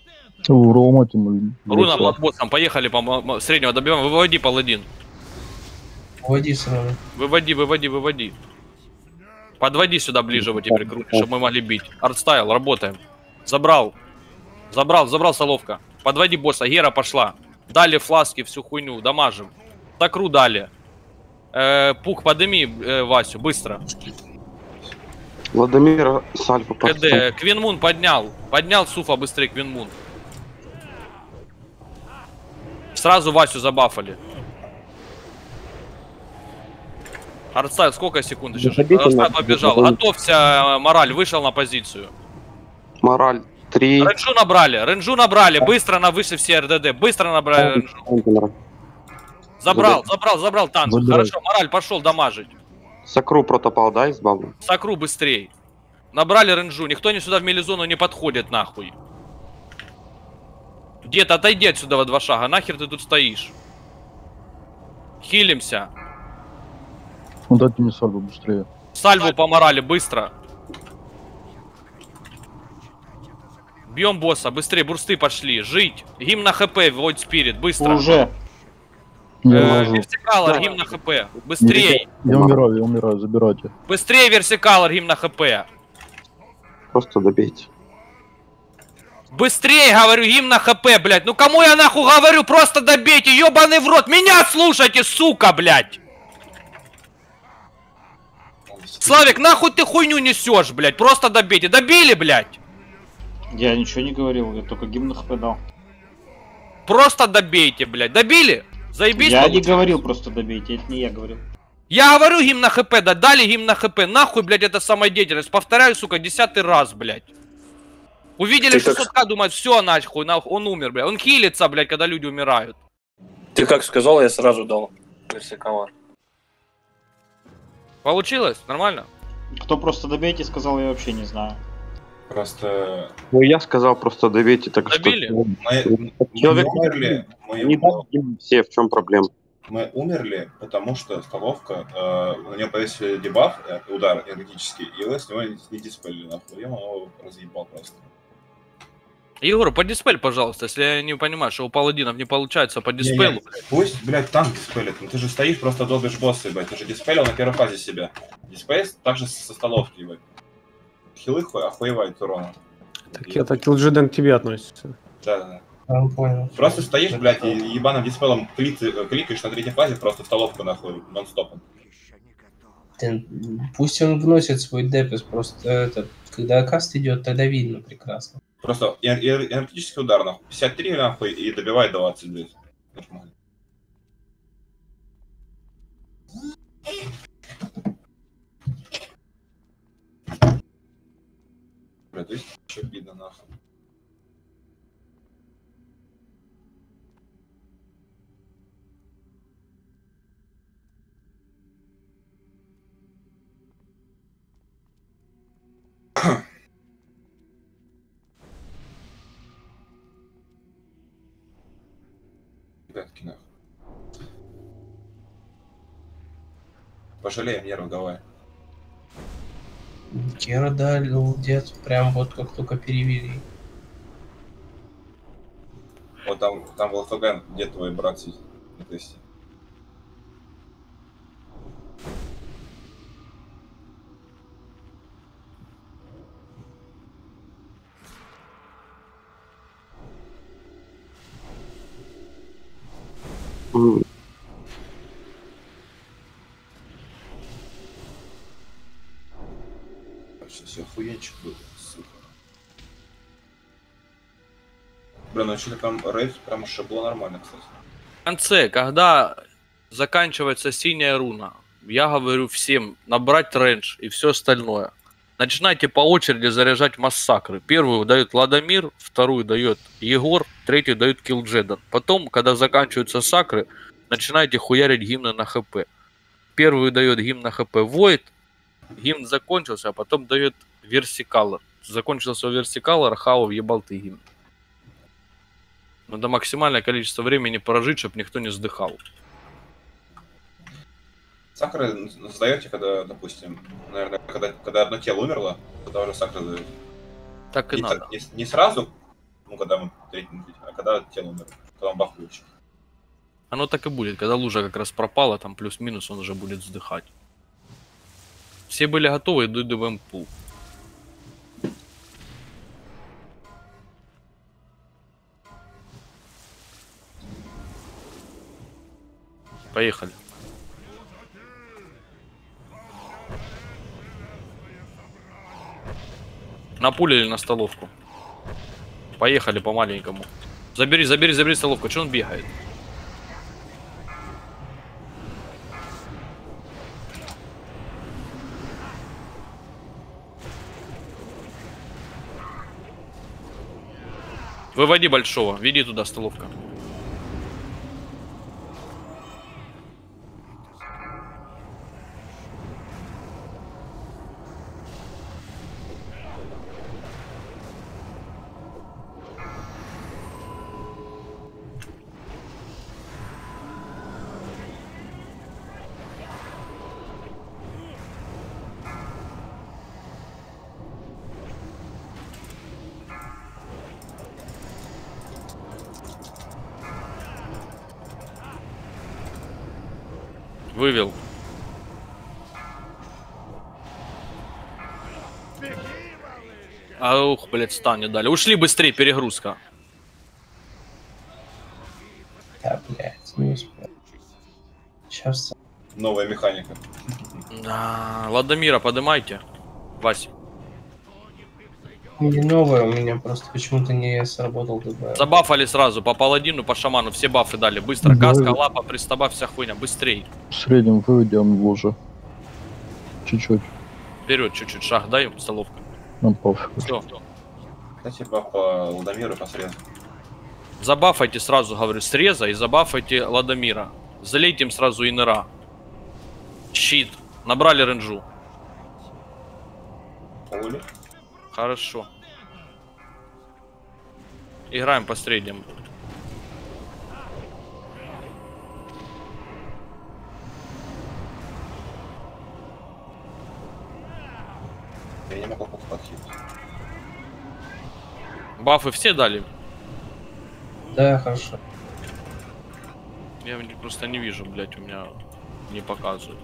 Руна под боссом, поехали по среднего добиваем. Выводи, паладин. Выводи сразу. Выводи. Подводи сюда ближе, вот теперь крути, чтобы мы могли бить. Артстайл, работаем. Забрал, соловка. Подводи босса, Гера пошла. Дали фласки, всю хуйню, дамажим. Такру дали. Пук, подними Васю, быстро. Владимир Сальфа. КД, Квинмун поднял. Поднял Суфа быстрее, Квинмун. Сразу Васю забафали. Артстайл, сколько секунд еще? Артстайл побежал. Готовься, Мораль, вышел на позицию. Мораль 3. Ренжу набрали. Быстро на выше все РДД. Быстро набрали ренжу. Забрал танк. Хорошо, Мораль пошел дамажить. Сакру протопал, да, избавлю? Сакру быстрей. Набрали ренжу. Никто не сюда в мелизону не подходит, нахуй. Дед, отойди отсюда во 2 шага. Нахер ты тут стоишь? Хилимся. Ну дайте мне сальву быстрее. Сальву по Морали, быстро. Бьем босса, быстрее, бурсты пошли. Жить. Гимн на хп, Void Spirit, быстро. Уже. Версикалор, гимн на хп. Быстрее. Я умираю, забирайте. Быстрее, Версикалор, гимн на хп. Просто добейте. Быстрее, говорю, гимн на хп, блядь. Ну кому я нахуй говорю, просто добейте, ебаный в рот. Меня слушайте, сука, блядь. Славик, нахуй ты хуйню несешь, блядь? Просто добейте. Добили, блядь? Я ничего не говорил, я только гимн на хп дал. Просто добейте, блядь. Добили? Заебись. Я не говорил просто добейте, это не я говорил. Я говорю гимн на хп, да дали гимн на хп. Нахуй, блядь, это самодеятельность. Повторяю, сука, 10-й раз, блядь. Увидели 600к, думают, все, нахуй, он умер, блядь. Он хилится, блядь, когда люди умирают. Ты как сказал, я сразу дал Версикала. Получилось? Нормально? Кто просто добейте сказал, я вообще не знаю. Просто... Ну, я сказал просто добейте, так Добили? что... Мы Человек умерли, не дали все, в чем проблема? мы умерли, потому что столовка, на нее повесили дебаф, удар энергетический, и его с него не диспелили, нахуй. Я его разъебал просто. Егор, по диспель, пожалуйста, если я не понимаю, что у паладинов не получается по диспелу. Пусть, блядь, танк диспелит, ну ты же стоишь, просто долбишь босса, ебать, ты же диспелил на первой фазе себя. Диспель также со столовки, ебать. Хилы охуевают урона. Так это Киллджиден к тебе относится. Да. Понял. Просто стоишь, блядь, и ебаным диспелом кликаешь на третьей фазе, просто в столовку нахуй, нон-стопом. Пусть он вносит свой ДПС, просто это, когда каст идет, тогда видно прекрасно. Просто энергетический удар, нахуй, 53 нахуй, и добивает 20, блядь. Нормально. Блядь, то есть, что видно, нахуй. Ребятки, нахуй. Пожалеем нервы, давай. Кера дал дед прям вот как только перевели. Вот там в ЛФГ, где твой брат сидит на тесте. Сейчас охуенчик был, сука. Блин, ну что-то прям рейд прям шабло нормально, кстати. В конце, когда заканчивается синяя руна, я говорю всем набрать рейндж и все остальное. Начинайте по очереди заряжать массакры. Первую дает Ладомир, вторую дает Егор, третью дает Киллджеден. Потом, когда заканчиваются сакры, начинайте хуярить гимны на хп. Первую дает гимн на хп Void, гимн закончился, а потом дает Версикалор. Закончился Версикалор, Хау въебал ты гимн. Надо максимальное количество времени прожить, чтобы никто не сдыхал. Сакры сдаете, когда, допустим, наверное, когда одно тело умерло, тогда уже сакры дают. Так и надо. Не сразу, ну, когда мы а когда тело умерло, когда он баф включит. Оно так и будет. Когда лужа как раз пропала, там плюс-минус он уже будет вздыхать. Все были готовы, идут в МПУ. Поехали. На пуле или на столовку? Поехали по-маленькому. Забери столовку. Че он бегает? Выводи большого. Веди туда столовка. Вывел. Ух, блядь, стан не дали. Ушли быстрее, перегрузка. Да, блядь, не успел. Сейчас. Новая механика. Да, Ладомира поднимайте. Вась. Не новое, у меня просто почему-то не сработал ДБ. Забафали сразу по паладину, по шаману. Все бафы дали. Быстро. Каска, лапа, пристаба, вся хуйня. Быстрей. В среднем выведем в луже. Чуть-чуть. Вперед чуть-чуть. Шаг дай, столовку. Ну, пофиг. Все. Дайте баф по Ладомиру по срезу. Забафайте сразу, говорю, среза и забафайте Ладомира. Залейте им сразу инера. Щит. Набрали ренджу. Ули. Хорошо. Играем по среднему. Я не могу подхилить. Бафы все дали? Да, хорошо. Я просто не вижу, блять, у меня не показывает.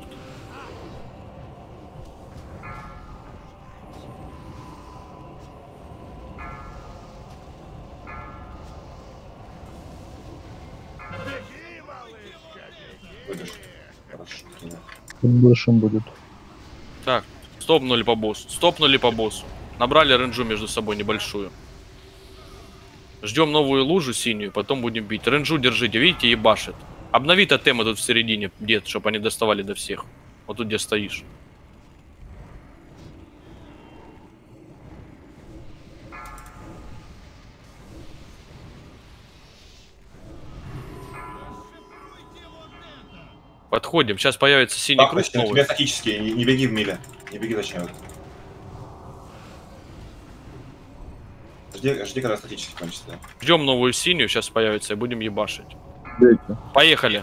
Будешь. Хорошо. Большим будет. Так, стопнули по боссу. Стопнули по боссу. Набрали ренджу между собой небольшую. Ждем новую лужу синюю, потом будем бить. Ренджу держите, видите, ебашит. Обнови тотемы тут в середине, дед, чтобы они доставали до всех. Вот тут где стоишь. Подходим, сейчас появится синий круг Тебе новый. статические, не беги в миле. Не беги зачем. Жди, когда статически кончится. Ждем новую синюю, сейчас появится, и будем ебашить. Дайте. Поехали.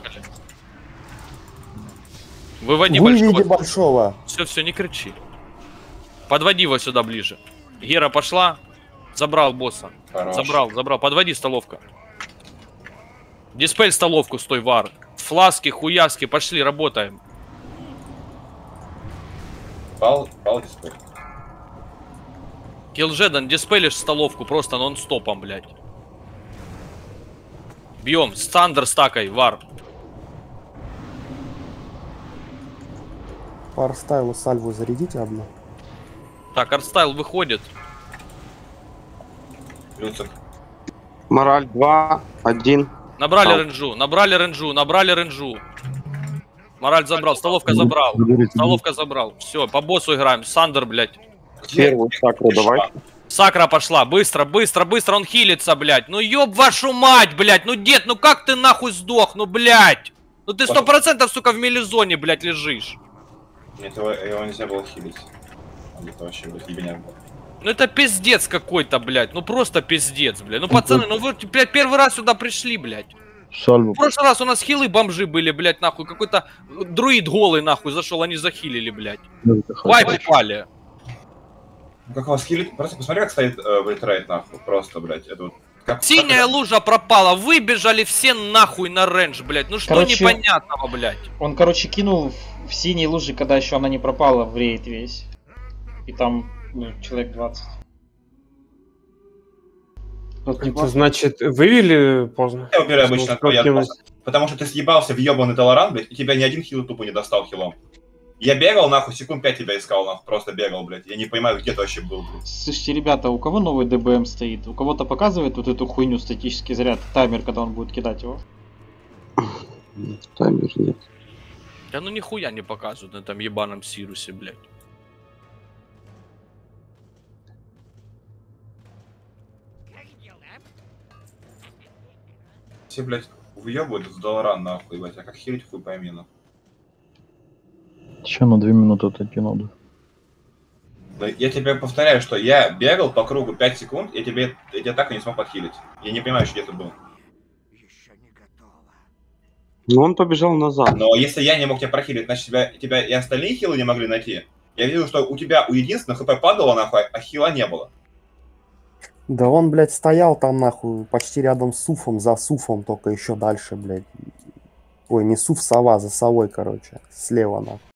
Выводи Выведи большого. большого. Все, не кричи. Подводи его сюда ближе. Гера пошла. Забрал босса. Хорош. Забрал. Подводи столовка. Диспель столовку, стой, вар. Фласки, хуяски, пошли, работаем. Пал диспель. Киллджедан, диспелишь столовку просто нон-стопом, блядь. Бьем. Стандер стакой, вар. Фарстайлу сальву зарядите одну. Так, артстайл выходит. Люцик. Мораль 2, 1. Набрали ренджу. Мораль забрал, столовка забрал. Столовка забрал. Все, по боссу играем. Сандер, блядь. Первую сакру давай. Сакра пошла. Быстро, он хилится, блядь. Ну ёб вашу мать, блядь. Ну дед, ну как ты нахуй сдох, ну блядь. Ну ты 100%, сука, в мелизоне, блядь, лежишь. Нет, его нельзя было хилить. Это вообще, блядь, ебеняк был. Ну это пиздец какой-то, блядь. Ну просто пиздец, блядь. Ну пацаны, ну вы, блядь, первый раз сюда пришли, блядь. Сальву. В прошлый раз у нас хилы бомжи были, блядь, нахуй. Какой-то друид голый, нахуй, зашел, они захилили, блядь. Вайп упали. Ну как вас хилить? Просто посмотри, как стоит вейтрейт, нахуй. Просто, блядь, это вот... Как, Синяя лужа пропала, выбежали все нахуй на рейндж, блядь. Ну что Короче, непонятного, блядь? Он, короче, кинул в синей луже, когда еще она не пропала, в рейд весь. И там, ну, человек 20. Это значит, вывели поздно? Я убираю обычно потому что ты съебался в ебаный Толоран, блядь, и тебя ни один хил тупо не достал хилом. Я бегал, нахуй, секунд 5 тебя искал, нахуй, просто бегал, блядь. Я не понимаю, где ты вообще был, блядь. Слушайте, ребята, у кого новый ДБМ стоит? У кого-то показывает вот эту хуйню, статический заряд, таймер, когда он будет кидать его? Таймер нет. Да ну нихуя не показывают на этом ебаном Сирусе, блядь. Все, блядь, въебывают с Долоран, нахуй, блядь, а как хилить, хуй пойми, нахуй. Еще на 2 минуты таки надо. Да я тебе повторяю, что я бегал по кругу 5 секунд, я тебя так и не смог подхилить. Я не понимаю, что где ты был. Ну он побежал назад. Но если я не мог тебя прохилить, значит тебя и остальные хилы не могли найти. Я видел, что у тебя у единственного хп падало, нахуй, а хила не было. Да он, блядь, стоял там, нахуй, почти рядом с Суфом, за Суфом, только еще дальше, блядь. Ой, не Суф, сова, за совой, короче, слева, нахуй.